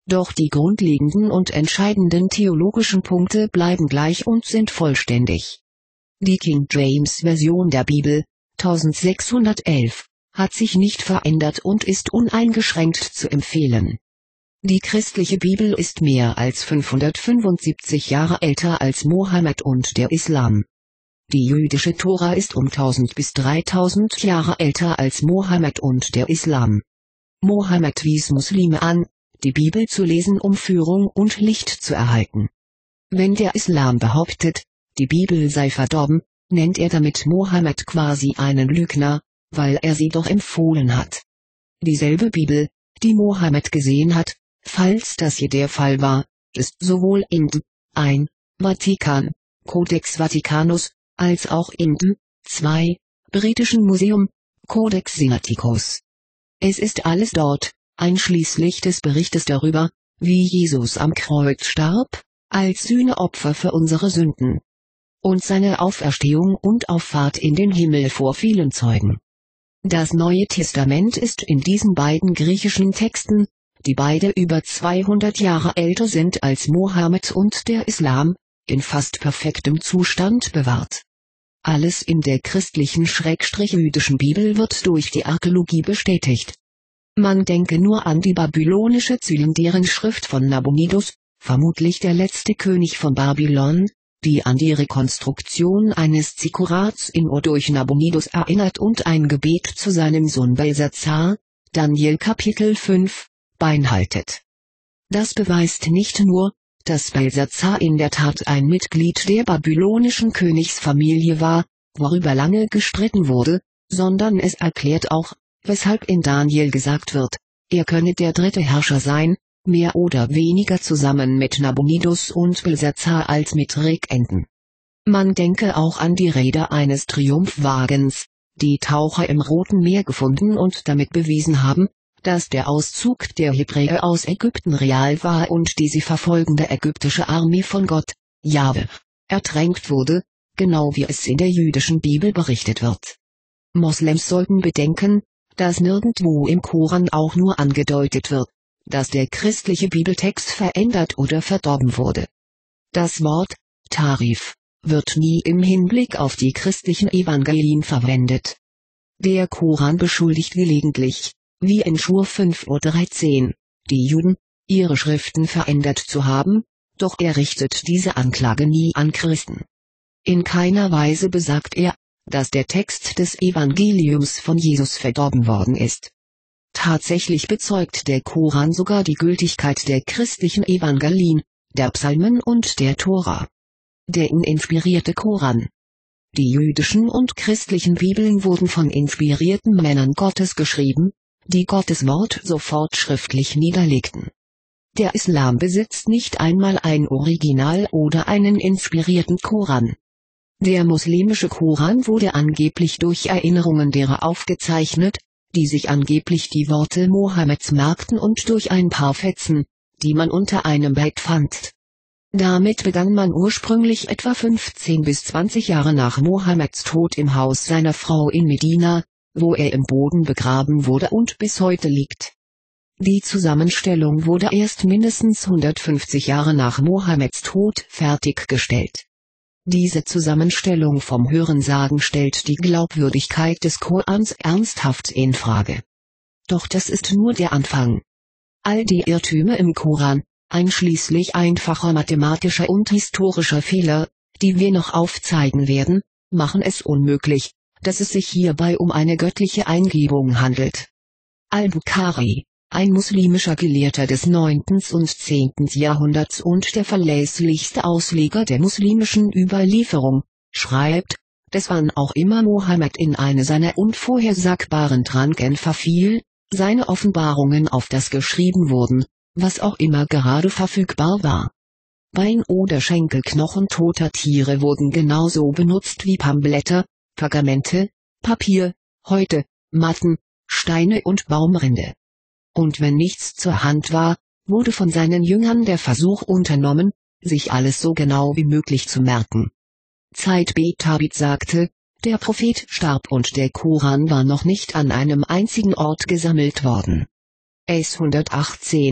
Doch die grundlegenden und entscheidenden theologischen Punkte bleiben gleich und sind vollständig. Die King James Version der Bibel, eintausendsechshundertelf, hat sich nicht verändert und ist uneingeschränkt zu empfehlen. Die christliche Bibel ist mehr als fünfhundertfünfundsiebzig Jahre älter als Mohammed und der Islam. Die jüdische Tora ist um tausend bis dreitausend Jahre älter als Mohammed und der Islam. Mohammed wies Muslime an, die Bibel zu lesen, um Führung und Licht zu erhalten. Wenn der Islam behauptet, die Bibel sei verdorben, nennt er damit Mohammed quasi einen Lügner, weil er sie doch empfohlen hat. Dieselbe Bibel, die Mohammed gesehen hat, falls das hier der Fall war, ist sowohl im ein Vatikan, Codex Vaticanus, als auch im zwei britischen Museum, Codex Sinaiticus. Es ist alles dort, einschließlich des Berichtes darüber, wie Jesus am Kreuz starb, als Sühneopfer für unsere Sünden. Und seine Auferstehung und Auffahrt in den Himmel vor vielen Zeugen. Das Neue Testament ist in diesen beiden griechischen Texten, die beide über zweihundert Jahre älter sind als Mohammed und der Islam, in fast perfektem Zustand bewahrt. Alles in der christlichen Schrägstrich-jüdischen Bibel wird durch die Archäologie bestätigt. Man denke nur an die babylonische Zylinderen-Schrift von Nabonidus, vermutlich der letzte König von Babylon, die an die Rekonstruktion eines Zikkurats in Ur durch Nabonidus erinnert und ein Gebet zu seinem Sohn Belsazar, Daniel Kapitel fünf, beinhaltet. Das beweist nicht nur, dass Belsazar in der Tat ein Mitglied der babylonischen Königsfamilie war, worüber lange gestritten wurde, sondern es erklärt auch, weshalb in Daniel gesagt wird, er könne der dritte Herrscher sein, mehr oder weniger zusammen mit Nabonidus und Belsazar als mit Regenten. Man denke auch an die Rede eines Triumphwagens, die Taucher im Roten Meer gefunden und damit bewiesen haben, dass der Auszug der Hebräer aus Ägypten real war und die sie verfolgende ägyptische Armee von Gott, Jahwe, ertränkt wurde, genau wie es in der jüdischen Bibel berichtet wird. Moslems sollten bedenken, dass nirgendwo im Koran auch nur angedeutet wird, dass der christliche Bibeltext verändert oder verdorben wurde. Das Wort Tarif wird nie im Hinblick auf die christlichen Evangelien verwendet. Der Koran beschuldigt gelegentlich, wie in Schur fünf Uhr dreizehn, die Juden, ihre Schriften verändert zu haben, doch er richtet diese Anklage nie an Christen. In keiner Weise besagt er, dass der Text des Evangeliums von Jesus verdorben worden ist. Tatsächlich bezeugt der Koran sogar die Gültigkeit der christlichen Evangelien, der Psalmen und der Tora. Der inspirierte Koran. Die jüdischen und christlichen Bibeln wurden von inspirierten Männern Gottes geschrieben, die Gottes Wort sofort schriftlich niederlegten. Der Islam besitzt nicht einmal ein Original oder einen inspirierten Koran. Der muslimische Koran wurde angeblich durch Erinnerungen derer aufgezeichnet, die sich angeblich die Worte Mohammeds merkten und durch ein paar Fetzen, die man unter einem Bett fand. Damit begann man ursprünglich etwa fünfzehn bis zwanzig Jahre nach Mohammeds Tod im Haus seiner Frau in Medina, wo er im Boden begraben wurde und bis heute liegt. Die Zusammenstellung wurde erst mindestens hundertfünfzig Jahre nach Mohammeds Tod fertiggestellt. Diese Zusammenstellung vom Hörensagen stellt die Glaubwürdigkeit des Korans ernsthaft in Frage. Doch das ist nur der Anfang. All die Irrtümer im Koran, einschließlich einfacher mathematischer und historischer Fehler, die wir noch aufzeigen werden, machen es unmöglich, dass es sich hierbei um eine göttliche Eingebung handelt. Al-Bukhari, ein muslimischer Gelehrter des neunten und zehnten Jahrhunderts und der verlässlichste Ausleger der muslimischen Überlieferung, schreibt, dass wann auch immer Mohammed in eine seiner unvorhersagbaren Tranken verfiel, seine Offenbarungen auf das geschrieben wurden, was auch immer gerade verfügbar war. Bein oder Schenkelknochen toter Tiere wurden genauso benutzt wie Palmblätter, Pergamente, Papier, Häute, Matten, Steine und Baumrinde. Und wenn nichts zur Hand war, wurde von seinen Jüngern der Versuch unternommen, sich alles so genau wie möglich zu merken. Zaid Betabit sagte, der Prophet starb und der Koran war noch nicht an einem einzigen Ort gesammelt worden. Es hundertachtzehn,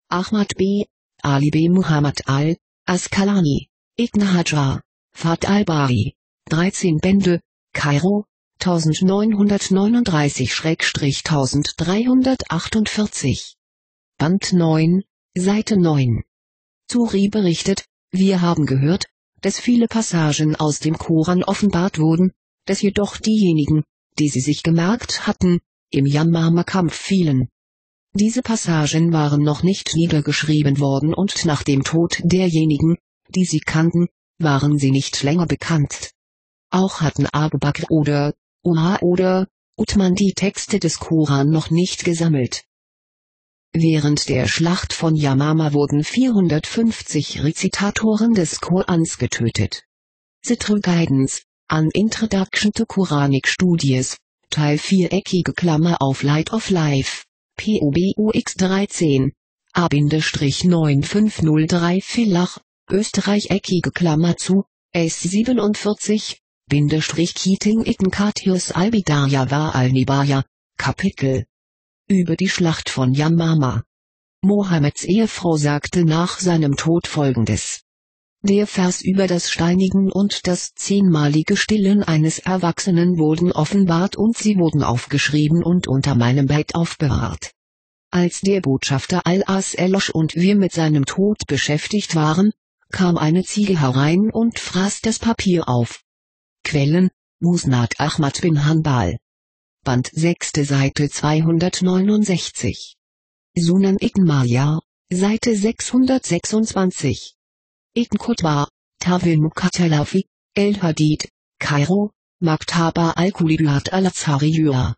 Ahmad b. Ali b. Muhammad al-Asqalani, Ibn Hajar, Fath al-Bari, dreizehn Bände, Kairo, neunzehnhundertneununddreißig bis dreizehnhundertachtundvierzig. Band neun, Seite neun. Zuri berichtet, wir haben gehört, dass viele Passagen aus dem Koran offenbart wurden, dass jedoch diejenigen, die sie sich gemerkt hatten, im Jamama-Kampf fielen. Diese Passagen waren noch nicht niedergeschrieben worden und nach dem Tod derjenigen, die sie kannten, waren sie nicht länger bekannt. Auch hatten Abu Bakr oder Umar oder Uthman die Texte des Koran noch nicht gesammelt. Während der Schlacht von Yamama wurden vierhundertfünfzig Rezitatoren des Korans getötet. Citru Guidance, an Introduction to Quranic Studies, Teil viereckige Klammer auf Light of Life, P O B U X dreizehn, A neun fünf null drei Villach, Österreich eckige Klammer zu, S siebenundvierzig, Bindestrich Keating Ibn Kathir's al-Bidaya wa al-Nibaya, Kapitel über die Schlacht von Yamama. Mohammeds Ehefrau sagte nach seinem Tod folgendes. Der Vers über das Steinigen und das zehnmalige Stillen eines Erwachsenen wurden offenbart und sie wurden aufgeschrieben und unter meinem Bett aufbewahrt. Als der Botschafter Allahs erlosch und wir mit seinem Tod beschäftigt waren, kam eine Ziege herein und fraß das Papier auf. Quellen: Musnad Ahmad bin Hanbal. Band sechs Seite zweihundertneunundsechzig. Sunan Ibn Majah, Seite sechshundertsechsundzwanzig. Ibn Qutbah, Tawil Muqattalafi, El-Hadid, Kairo, Maktaba al-Kuliyat al-Azhariyya.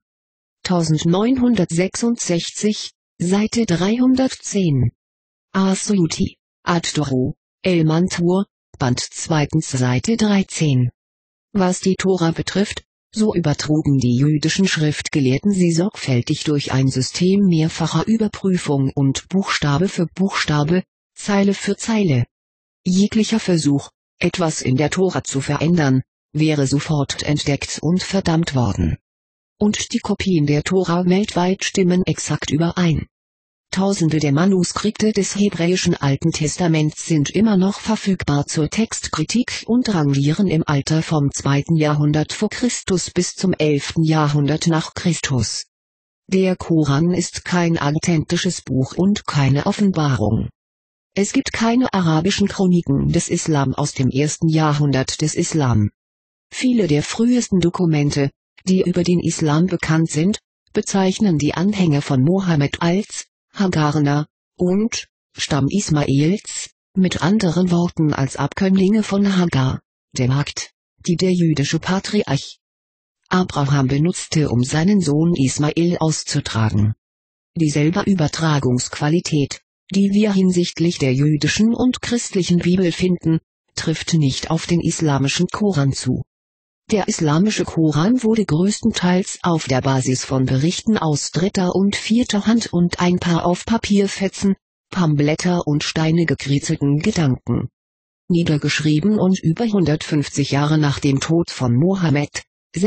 neunzehnhundertsechsundsechzig, Seite dreihundertzehn. As-Suyuti, Ad-Duru, El-Mantur, Band zwei Seite dreizehn. Was die Tora betrifft, so übertrugen die jüdischen Schriftgelehrten sie sorgfältig durch ein System mehrfacher Überprüfung und Buchstabe für Buchstabe, Zeile für Zeile. Jeglicher Versuch, etwas in der Tora zu verändern, wäre sofort entdeckt und verdammt worden. Und die Kopien der Tora weltweit stimmen exakt überein. Tausende der Manuskripte des hebräischen Alten Testaments sind immer noch verfügbar zur Textkritik und rangieren im Alter vom zweiten Jahrhundert vor Christus bis zum elften Jahrhundert nach Christus. Der Koran ist kein authentisches Buch und keine Offenbarung. Es gibt keine arabischen Chroniken des Islam aus dem ersten Jahrhundert des Islam. Viele der frühesten Dokumente, die über den Islam bekannt sind, bezeichnen die Anhänger von Mohammed als Hagarener und Stamm Ismaels, mit anderen Worten als Abkömmlinge von Hagar, der Magd, die der jüdische Patriarch Abraham benutzte, um seinen Sohn Ismael auszutragen. Dieselbe Übertragungsqualität, die wir hinsichtlich der jüdischen und christlichen Bibel finden, trifft nicht auf den islamischen Koran zu. Der islamische Koran wurde größtenteils auf der Basis von Berichten aus dritter und vierter Hand und ein paar auf Papierfetzen, Palmblätter und Steine gekritzelten Gedanken niedergeschrieben und über hundertfünfzig Jahre nach dem Tod von Mohammed,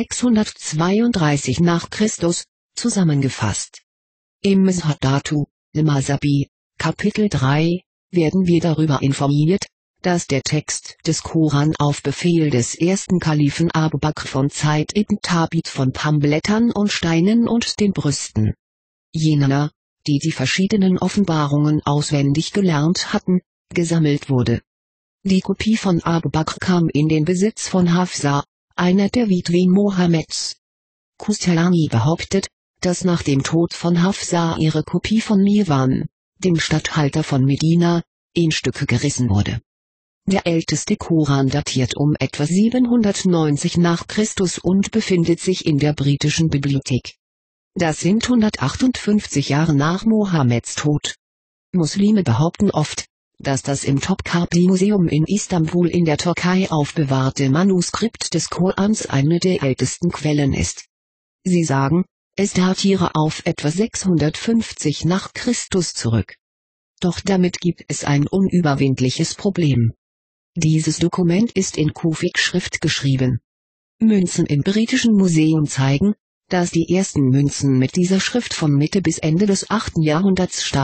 sechshundertzweiunddreißig nach Christus, zusammengefasst. Im Mishadatu, al-Masabi, Kapitel drei, werden wir darüber informiert, dass der Text des Koran auf Befehl des ersten Kalifen Abu Bakr von Zaid ibn Thabit von Palmblättern und Steinen und den Brüsten jener, die die verschiedenen Offenbarungen auswendig gelernt hatten, gesammelt wurde. Die Kopie von Abu Bakr kam in den Besitz von Hafsa, einer der Witwen Mohammeds. Kustalani behauptet, dass nach dem Tod von Hafsa ihre Kopie von Mirwan, dem Statthalter von Medina, in Stücke gerissen wurde. Der älteste Koran datiert um etwa siebenhundertneunzig nach Christus und befindet sich in der britischen Bibliothek. Das sind hundertachtundfünfzig Jahre nach Mohammeds Tod. Muslime behaupten oft, dass das im Topkapi-Museum in Istanbul in der Türkei aufbewahrte Manuskript des Korans eine der ältesten Quellen ist. Sie sagen, es datiere auf etwa sechshundertfünfzig nach Christus zurück. Doch damit gibt es ein unüberwindliches Problem. Dieses Dokument ist in Kufik-Schrift geschrieben. Münzen im britischen Museum zeigen, dass die ersten Münzen mit dieser Schrift von Mitte bis Ende des achten Jahrhunderts stammen,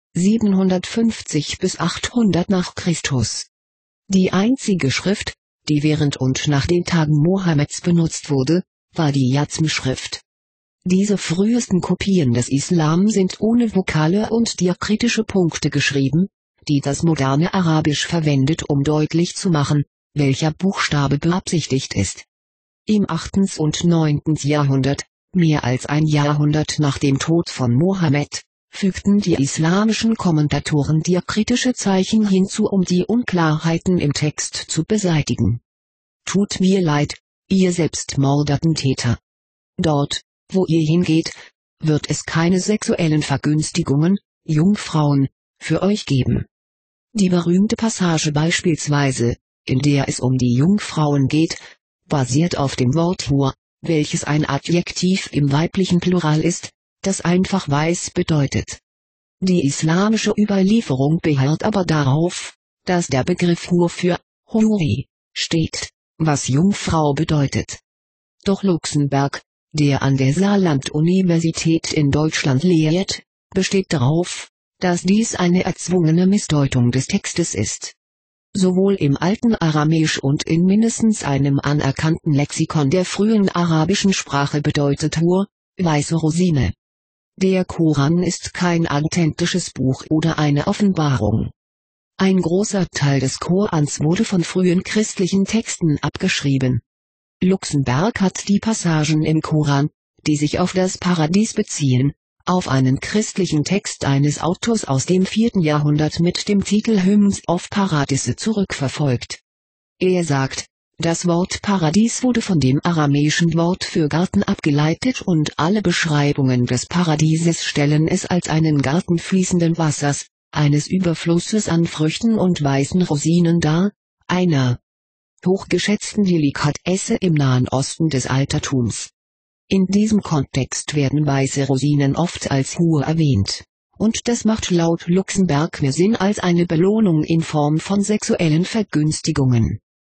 siebenhundertfünfzig bis achthundert nach Christus. Die einzige Schrift, die während und nach den Tagen Mohammeds benutzt wurde, war die Yazm-Schrift. Diese frühesten Kopien des Islam sind ohne Vokale und diakritische Punkte geschrieben, die das moderne Arabisch verwendet, um deutlich zu machen, welcher Buchstabe beabsichtigt ist. Im achten und neunten Jahrhundert, mehr als ein Jahrhundert nach dem Tod von Mohammed, fügten die islamischen Kommentatoren diakritische Zeichen hinzu, um die Unklarheiten im Text zu beseitigen. Tut mir leid, ihr selbstmorderten Täter. Dort, wo ihr hingeht, wird es keine sexuellen Vergünstigungen, Jungfrauen, für euch geben. Die berühmte Passage beispielsweise, in der es um die Jungfrauen geht, basiert auf dem Wort Hur, welches ein Adjektiv im weiblichen Plural ist, das einfach weiß bedeutet. Die islamische Überlieferung beharrt aber darauf, dass der Begriff Hur für Huri steht, was Jungfrau bedeutet. Doch Luxemburg, der an der Saarland-Universität in Deutschland lehrt, besteht darauf, dass dies eine erzwungene Missdeutung des Textes ist. Sowohl im alten Aramäisch und in mindestens einem anerkannten Lexikon der frühen arabischen Sprache bedeutet Hur, weiße Rosine. Der Koran ist kein authentisches Buch oder eine Offenbarung. Ein großer Teil des Korans wurde von frühen christlichen Texten abgeschrieben. Luxemburg hat die Passagen im Koran, die sich auf das Paradies beziehen, auf einen christlichen Text eines Autors aus dem vierten Jahrhundert mit dem Titel Hymns of Paradise zurückverfolgt. Er sagt, das Wort Paradies wurde von dem aramäischen Wort für Garten abgeleitet und alle Beschreibungen des Paradieses stellen es als einen Garten fließenden Wassers, eines Überflusses an Früchten und weißen Rosinen dar, einer hochgeschätzten Delikatesse im Nahen Osten des Altertums. In diesem Kontext werden weiße Rosinen oft als Hur erwähnt, und das macht laut Luxemburg mehr Sinn als eine Belohnung in Form von sexuellen Vergünstigungen.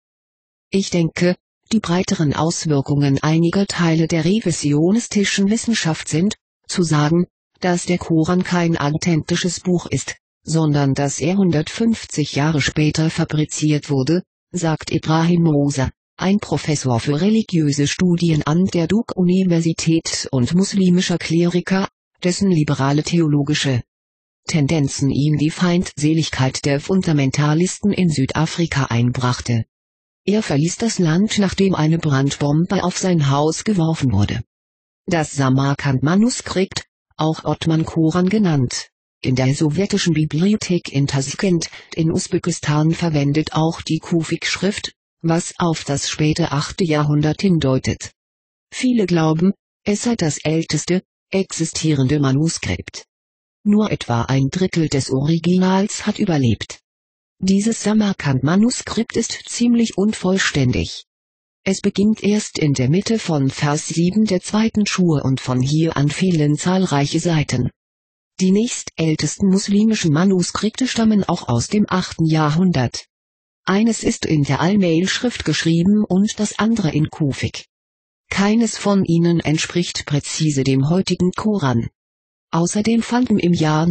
Ich denke, die breiteren Auswirkungen einiger Teile der revisionistischen Wissenschaft sind, zu sagen, dass der Koran kein authentisches Buch ist, sondern dass er hundertfünfzig Jahre später fabriziert wurde, sagt Ibrahim Moser, ein Professor für religiöse Studien an der Duke-Universität und muslimischer Kleriker, dessen liberale theologische Tendenzen ihm die Feindseligkeit der Fundamentalisten in Südafrika einbrachte. Er verließ das Land, nachdem eine Brandbombe auf sein Haus geworfen wurde. Das Samarkand-Manuskript, auch Otman-Koran genannt, in der sowjetischen Bibliothek in Taskent in Usbekistan verwendet auch die Kufik-Schrift, was auf das späte achte Jahrhundert hindeutet. Viele glauben, es sei das älteste, existierende Manuskript. Nur etwa ein Drittel des Originals hat überlebt. Dieses Samarkand-Manuskript ist ziemlich unvollständig. Es beginnt erst in der Mitte von Vers sieben der zweiten Schur und von hier an fehlen zahlreiche Seiten. Die nächstältesten muslimischen Manuskripte stammen auch aus dem achten Jahrhundert. Eines ist in der Al-Mail-Schrift geschrieben und das andere in Kufik. Keines von ihnen entspricht präzise dem heutigen Koran. Außerdem fanden im Jahr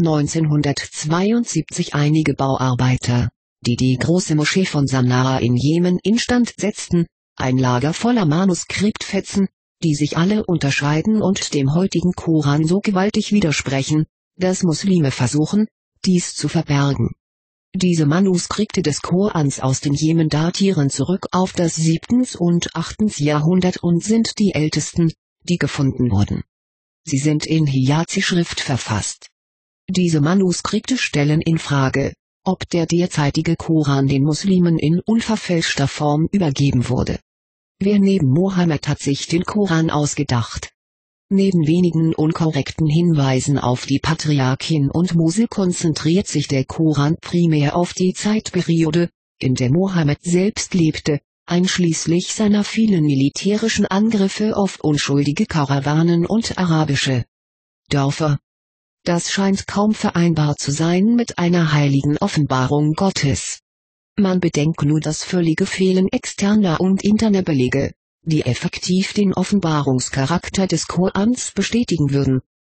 neunzehnhundertzweiundsiebzig einige Bauarbeiter, die die große Moschee von Sanaa in Jemen instand setzten, ein Lager voller Manuskriptfetzen, die sich alle unterscheiden und dem heutigen Koran so gewaltig widersprechen, dass Muslime versuchen, dies zu verbergen. Diese Manuskripte des Korans aus dem Jemen datieren zurück auf das siebte und achte Jahrhundert und sind die ältesten, die gefunden wurden. Sie sind in Hijazi-Schrift verfasst. Diese Manuskripte stellen in Frage, ob der derzeitige Koran den Muslimen in unverfälschter Form übergeben wurde. Wer neben Mohammed hat sich den Koran ausgedacht? Neben wenigen unkorrekten Hinweisen auf die Patriarchin und Mose konzentriert sich der Koran primär auf die Zeitperiode, in der Mohammed selbst lebte, einschließlich seiner vielen militärischen Angriffe auf unschuldige Karawanen und arabische Dörfer. Das scheint kaum vereinbar zu sein mit einer heiligen Offenbarung Gottes. Man bedenke nur das völlige Fehlen externer und interner Belege, die effektiv den Offenbarungscharakter des Korans bestätigen würden,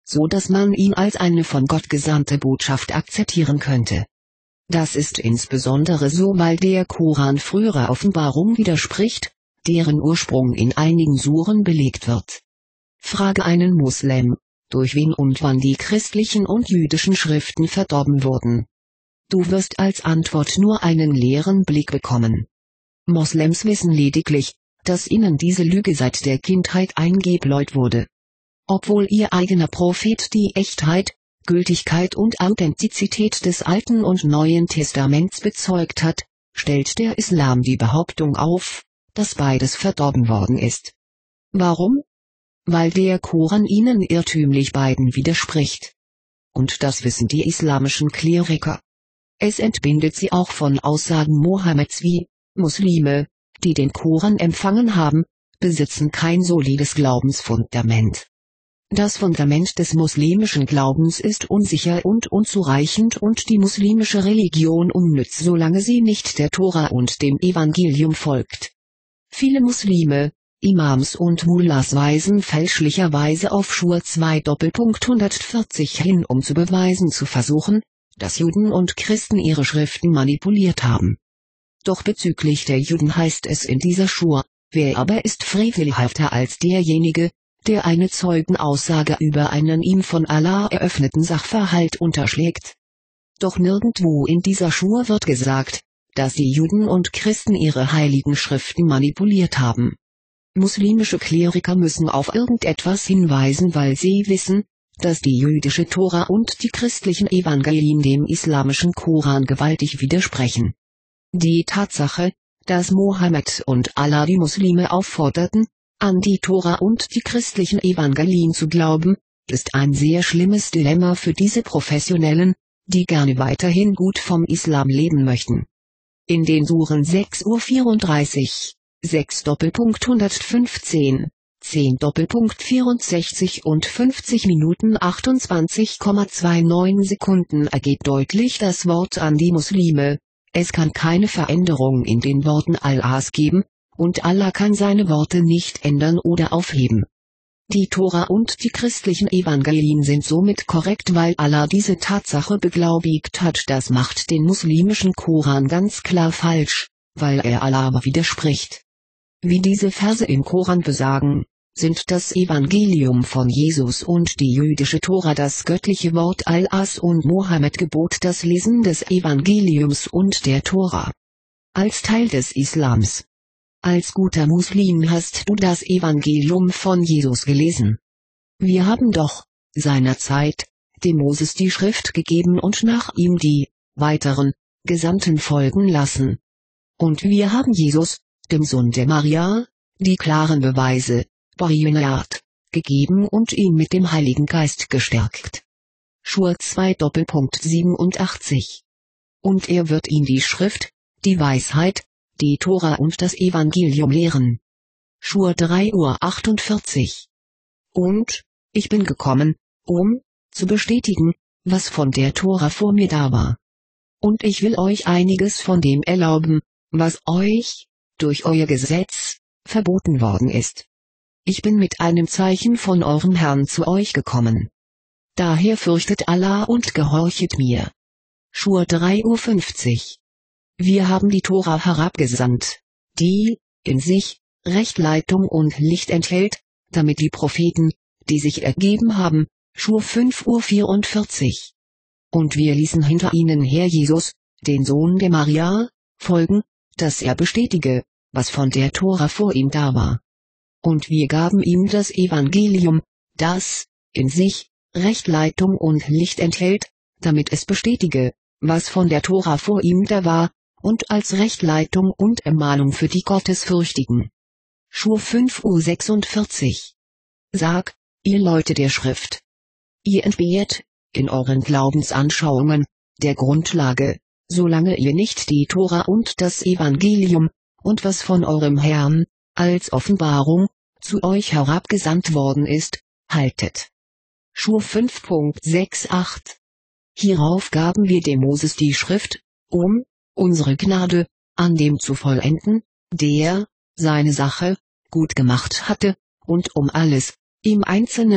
so dass man ihn als eine von Gott gesandte Botschaft akzeptieren könnte. Das ist insbesondere so, weil der Koran früherer Offenbarung widerspricht, deren Ursprung in einigen Suren belegt wird. Frage einen Muslim, durch wen und wann die christlichen und jüdischen Schriften verdorben wurden. Du wirst als Antwort nur einen leeren Blick bekommen. Moslems wissen lediglich, dass ihnen diese Lüge seit der Kindheit eingebläut wurde. Obwohl ihr eigener Prophet die Echtheit, Gültigkeit und Authentizität des Alten und Neuen Testaments bezeugt hat, stellt der Islam die Behauptung auf, dass beides verdorben worden ist. Warum? Weil der Koran ihnen irrtümlich beiden widerspricht. Und das wissen die islamischen Kleriker. Es entbindet sie auch von Aussagen Mohammeds wie, Muslime, die den Koran empfangen haben, besitzen kein solides Glaubensfundament. Das Fundament des muslimischen Glaubens ist unsicher und unzureichend und die muslimische Religion unnütz, solange sie nicht der Tora und dem Evangelium folgt. Viele Muslime, Imams und Mullahs weisen fälschlicherweise auf Schur zwei hundertvierzig hin, um zu beweisen zu versuchen, dass Juden und Christen ihre Schriften manipuliert haben. Doch bezüglich der Juden heißt es in dieser Schur, wer aber ist frevelhafter als derjenige, der eine Zeugenaussage über einen ihm von Allah eröffneten Sachverhalt unterschlägt. Doch nirgendwo in dieser Schur wird gesagt, dass die Juden und Christen ihre heiligen Schriften manipuliert haben. Muslimische Kleriker müssen auf irgendetwas hinweisen, weil sie wissen, dass die jüdische Tora und die christlichen Evangelien dem islamischen Koran gewaltig widersprechen. Die Tatsache, dass Mohammed und Allah die Muslime aufforderten, an die Tora und die christlichen Evangelien zu glauben, ist ein sehr schlimmes Dilemma für diese Professionellen, die gerne weiterhin gut vom Islam leben möchten. In den Suren sechs Uhr vierunddreißig, sechs hundertfünfzehn, zehn vierundsechzig und fünfzig Minuten achtundzwanzig Komma neunundzwanzig Sekunden ergeht deutlich das Wort an die Muslime, es kann keine Veränderung in den Worten Allahs geben, und Allah kann seine Worte nicht ändern oder aufheben. Die Tora und die christlichen Evangelien sind somit korrekt, weil Allah diese Tatsache beglaubigt hat. Das macht den muslimischen Koran ganz klar falsch, weil er Allah widerspricht. Wie diese Verse im Koran besagen, sind das Evangelium von Jesus und die jüdische Tora das göttliche Wort Allahs und Mohammed gebot das Lesen des Evangeliums und der Tora. Als Teil des Islams. Als guter Muslim hast du das Evangelium von Jesus gelesen. Wir haben doch, seinerzeit, dem Moses die Schrift gegeben und nach ihm die, weiteren, Gesandten folgen lassen. Und wir haben Jesus, dem Sohn der Maria, die klaren Beweise, Bayinat, gegeben und ihn mit dem Heiligen Geist gestärkt. Schur zwei siebenundachtzig. Und er wird ihn die Schrift, die Weisheit, die Tora und das Evangelium lehren. Schur drei Uhr achtundvierzig. Und, ich bin gekommen, um, zu bestätigen, was von der Tora vor mir da war. Und ich will euch einiges von dem erlauben, was euch, durch euer Gesetz, verboten worden ist. Ich bin mit einem Zeichen von eurem Herrn zu euch gekommen. Daher fürchtet Allah und gehorchet mir. Schur drei Uhr fünfzig. Wir haben die Tora herabgesandt, die, in sich, Rechtleitung und Licht enthält, damit die Propheten, die sich ergeben haben, Schur fünf Uhr vierundvierzig. Und wir ließen hinter ihnen her Jesus, den Sohn der Maria, folgen, dass er bestätige, was von der Tora vor ihm da war. Und wir gaben ihm das Evangelium, das, in sich, Rechtleitung und Licht enthält, damit es bestätige, was von der Tora vor ihm da war, und als Rechtleitung und Ermahnung für die Gottesfürchtigen. Schur fünf Uhr sechsundvierzig. Sag, ihr Leute der Schrift. Ihr entbehrt, in euren Glaubensanschauungen, der Grundlage, solange ihr nicht die Tora und das Evangelium, und was von eurem Herrn, als Offenbarung, zu euch herabgesandt worden ist, haltet. Schur fünf Punkt achtundsechzig. Hierauf gaben wir dem Moses die Schrift, um, unsere Gnade, an dem zu vollenden, der, seine Sache, gut gemacht hatte, und um alles, im Einzelnen,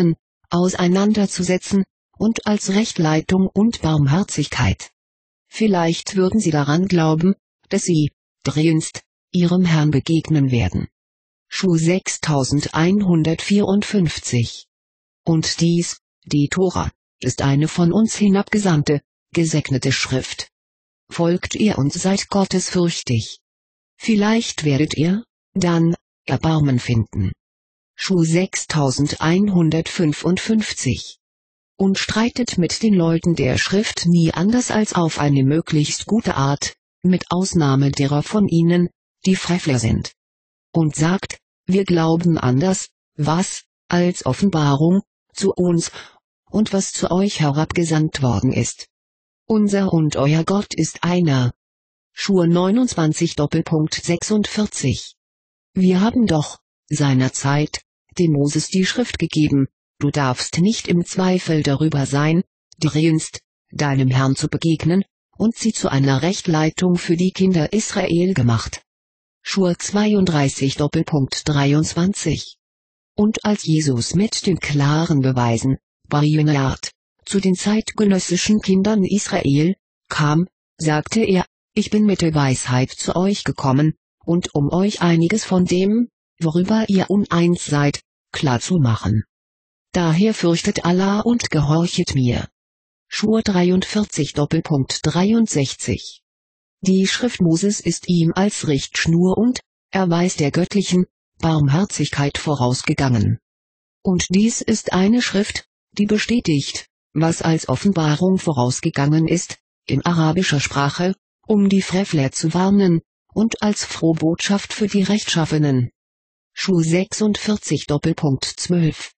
auseinanderzusetzen, und als Rechtleitung und Barmherzigkeit. Vielleicht würden sie daran glauben, dass sie, drinst, ihrem Herrn begegnen werden. Schuh sechstausendeinhundertvierundfünfzig. Und dies, die Tora, ist eine von uns hinabgesandte, gesegnete Schrift. Folgt ihr und seid gottesfürchtig. Vielleicht werdet ihr, dann, Erbarmen finden. Schuh sechstausendeinhundertfünfundfünfzig. Und streitet mit den Leuten der Schrift nie anders als auf eine möglichst gute Art, mit Ausnahme derer von ihnen, die Frevler sind. Und sagt, wir glauben an das, was, als Offenbarung, zu uns, und was zu euch herabgesandt worden ist. Unser und euer Gott ist einer. Schuh neunundzwanzig sechsundvierzig. Wir haben doch, seinerzeit, dem Moses die Schrift gegeben, du darfst nicht im Zweifel darüber sein, drinst, deinem Herrn zu begegnen, und sie zu einer Rechtleitung für die Kinder Israel gemacht. Schuh zweiunddreißig dreiundzwanzig. Und als Jesus mit den klaren Beweisen, Bayinat, zu den zeitgenössischen Kindern Israel, kam, sagte er, ich bin mit der Weisheit zu euch gekommen, und um euch einiges von dem, worüber ihr uneins seid, klarzumachen. Daher fürchtet Allah und gehorchet mir. Schuh dreiundvierzig dreiundsechzig. Die Schrift Moses ist ihm als Richtschnur und, Erweis der göttlichen, Barmherzigkeit vorausgegangen. Und dies ist eine Schrift, die bestätigt, was als Offenbarung vorausgegangen ist, in arabischer Sprache, um die Frevler zu warnen, und als Frohbotschaft für die Rechtschaffenen. Schuh sechsundvierzig zwölf.